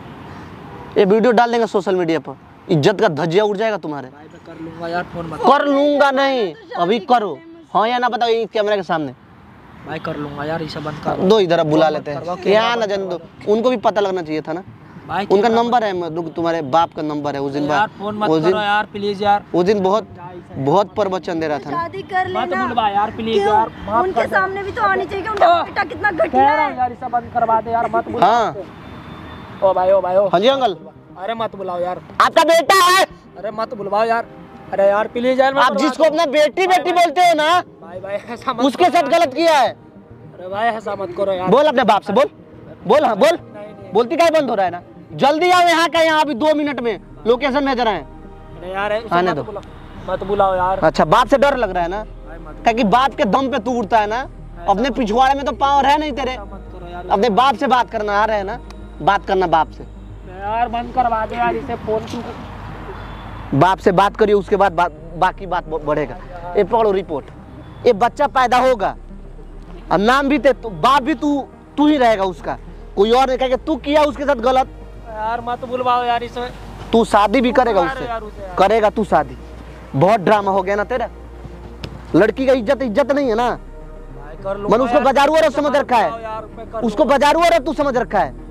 [SPEAKER 1] ये वीडियो डाल देंगे सोशल मीडिया पर, इज्जत का धज्जिया उड़ जाएगा तुम्हारे।
[SPEAKER 3] भाई मैं कर लूंगा यार, फोन मत
[SPEAKER 1] कर लूंगा नहीं, अभी करो, हाँ या ना बताओ ये कैमरे के सामने।
[SPEAKER 3] भाई कर लूंगा यार, इसे बंद कर
[SPEAKER 1] दो इधर अब बुला
[SPEAKER 3] फोन मत
[SPEAKER 1] लेते
[SPEAKER 3] करवाओ,
[SPEAKER 1] हैं,
[SPEAKER 3] कैमरा
[SPEAKER 1] यहाँ ना
[SPEAKER 3] बंद
[SPEAKER 1] जाने दो,
[SPEAKER 3] करवा
[SPEAKER 1] उनको भी पता लगना चाहिए था ना।
[SPEAKER 3] भाई
[SPEAKER 1] उनका
[SPEAKER 3] कैमरा
[SPEAKER 1] नंबर है, तुम्हारे बाप का नंबर है। उस दिन
[SPEAKER 3] यार फोन मत
[SPEAKER 1] उस
[SPEAKER 3] करो
[SPEAKER 1] दिन
[SPEAKER 3] यार प्लीज यार।
[SPEAKER 1] उस दिन बहुत प्रवचन दे रहा था ना।
[SPEAKER 2] शादी कर
[SPEAKER 3] मत
[SPEAKER 2] लेना।
[SPEAKER 3] बुलवा यार प्लीज
[SPEAKER 2] क्यों?
[SPEAKER 3] यार, माफ
[SPEAKER 2] उनके
[SPEAKER 3] कर दे।
[SPEAKER 2] सामने भी तो आनी चाहिए कि उनका बेटा कितना
[SPEAKER 3] कह
[SPEAKER 2] घटिया
[SPEAKER 3] रहा हूँ
[SPEAKER 2] है।
[SPEAKER 3] यार, इसे बंद करवा दे यार, मत बुलाओ।
[SPEAKER 1] हाँ
[SPEAKER 3] ओ भाई ओ भाई ओ।
[SPEAKER 1] हाँ जी अंकल,
[SPEAKER 3] अरे मत बुलाओ यार,
[SPEAKER 1] आपका बेटा है।
[SPEAKER 3] अरे मत बुलवाओ यार। अरे यार प्लीज यार, मत
[SPEAKER 1] आप
[SPEAKER 3] बुलवा
[SPEAKER 1] जिसको
[SPEAKER 3] दो।
[SPEAKER 1] अपना बेटी बेटी बोलते हो ना,
[SPEAKER 3] भाई भाई ऐसा मत
[SPEAKER 1] उसके
[SPEAKER 3] करो
[SPEAKER 1] साथ
[SPEAKER 3] यार।
[SPEAKER 1] गलत किया है।
[SPEAKER 3] अरे भाई ऐसा मत करो यार।
[SPEAKER 1] बोल अपने बाप से, बोल बोल, हाँ बोल।
[SPEAKER 3] नहीं।
[SPEAKER 1] बोलती क्या बंद हो रहा है ना? जल्दी आओ यहाँ का, यहाँ अभी 2 मिनट में लोकेशन भेज रहे हैं।
[SPEAKER 3] अरे यार उसे
[SPEAKER 1] आने
[SPEAKER 3] मत
[SPEAKER 1] दो।
[SPEAKER 3] बुलाओ, मत बुलाओ यार।
[SPEAKER 1] अच्छा बाप से डर लग रहा है ना,
[SPEAKER 3] भाई मत
[SPEAKER 1] क्या कि बाप के दम पे तू उड़ता है ना। अपने पिछवाड़े में तो पावर है नहीं तेरे।
[SPEAKER 3] ऐसा मत करो यार।
[SPEAKER 1] अपने बाप से बात करना आ रहे है ना, बात करना बाप से।
[SPEAKER 3] यार बंद करवा दे यार इसे, फोन क्यों।
[SPEAKER 1] बाप से बात करिए, उसके बाद बाकी बात बढ़ेगा। ये पकड़ो रिपोर्ट, ये बच्चा पैदा होगा और नाम भी ते बाप भी तू ही रहेगा उसका, कोई और नहीं। कहेगा तू किया उसके साथ गलत।
[SPEAKER 3] यार मत बुलवाओ यार इसे।
[SPEAKER 1] तू शादी भी करेगा
[SPEAKER 3] यार
[SPEAKER 1] उससे,
[SPEAKER 3] यार उसे यार।
[SPEAKER 1] करेगा तू शादी। बहुत ड्रामा हो गया ना तेरा। लड़की का इज्जत नहीं है ना।
[SPEAKER 3] भाई कर लूंगा
[SPEAKER 1] मैंने उसको
[SPEAKER 3] यार,
[SPEAKER 1] बाजारू औरत
[SPEAKER 3] इसे
[SPEAKER 1] समझ
[SPEAKER 3] मत
[SPEAKER 1] रखा है।
[SPEAKER 3] बुलाओ यार, मैं कर
[SPEAKER 1] उसको बाजारू औरत तू समझ रखा है।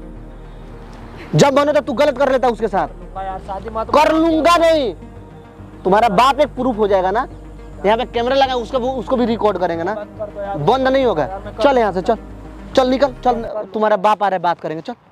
[SPEAKER 1] जब मनो तो तू गलत कर लेता उसके साथ।
[SPEAKER 3] लूंगा यार, शादी मत
[SPEAKER 1] कर लूंगा नहीं, तुम्हारा बाप एक प्रूफ हो जाएगा ना। यहाँ पे कैमरा लगा, उसको भी रिकॉर्ड करेंगे ना।
[SPEAKER 3] बंद कर दो यार।
[SPEAKER 1] बंद नहीं होगा।
[SPEAKER 3] यार मैं कर
[SPEAKER 1] चल यहाँ से, चल चल निकल, चल तुम्हारा बाप आ रहा है, बात करेंगे, चल।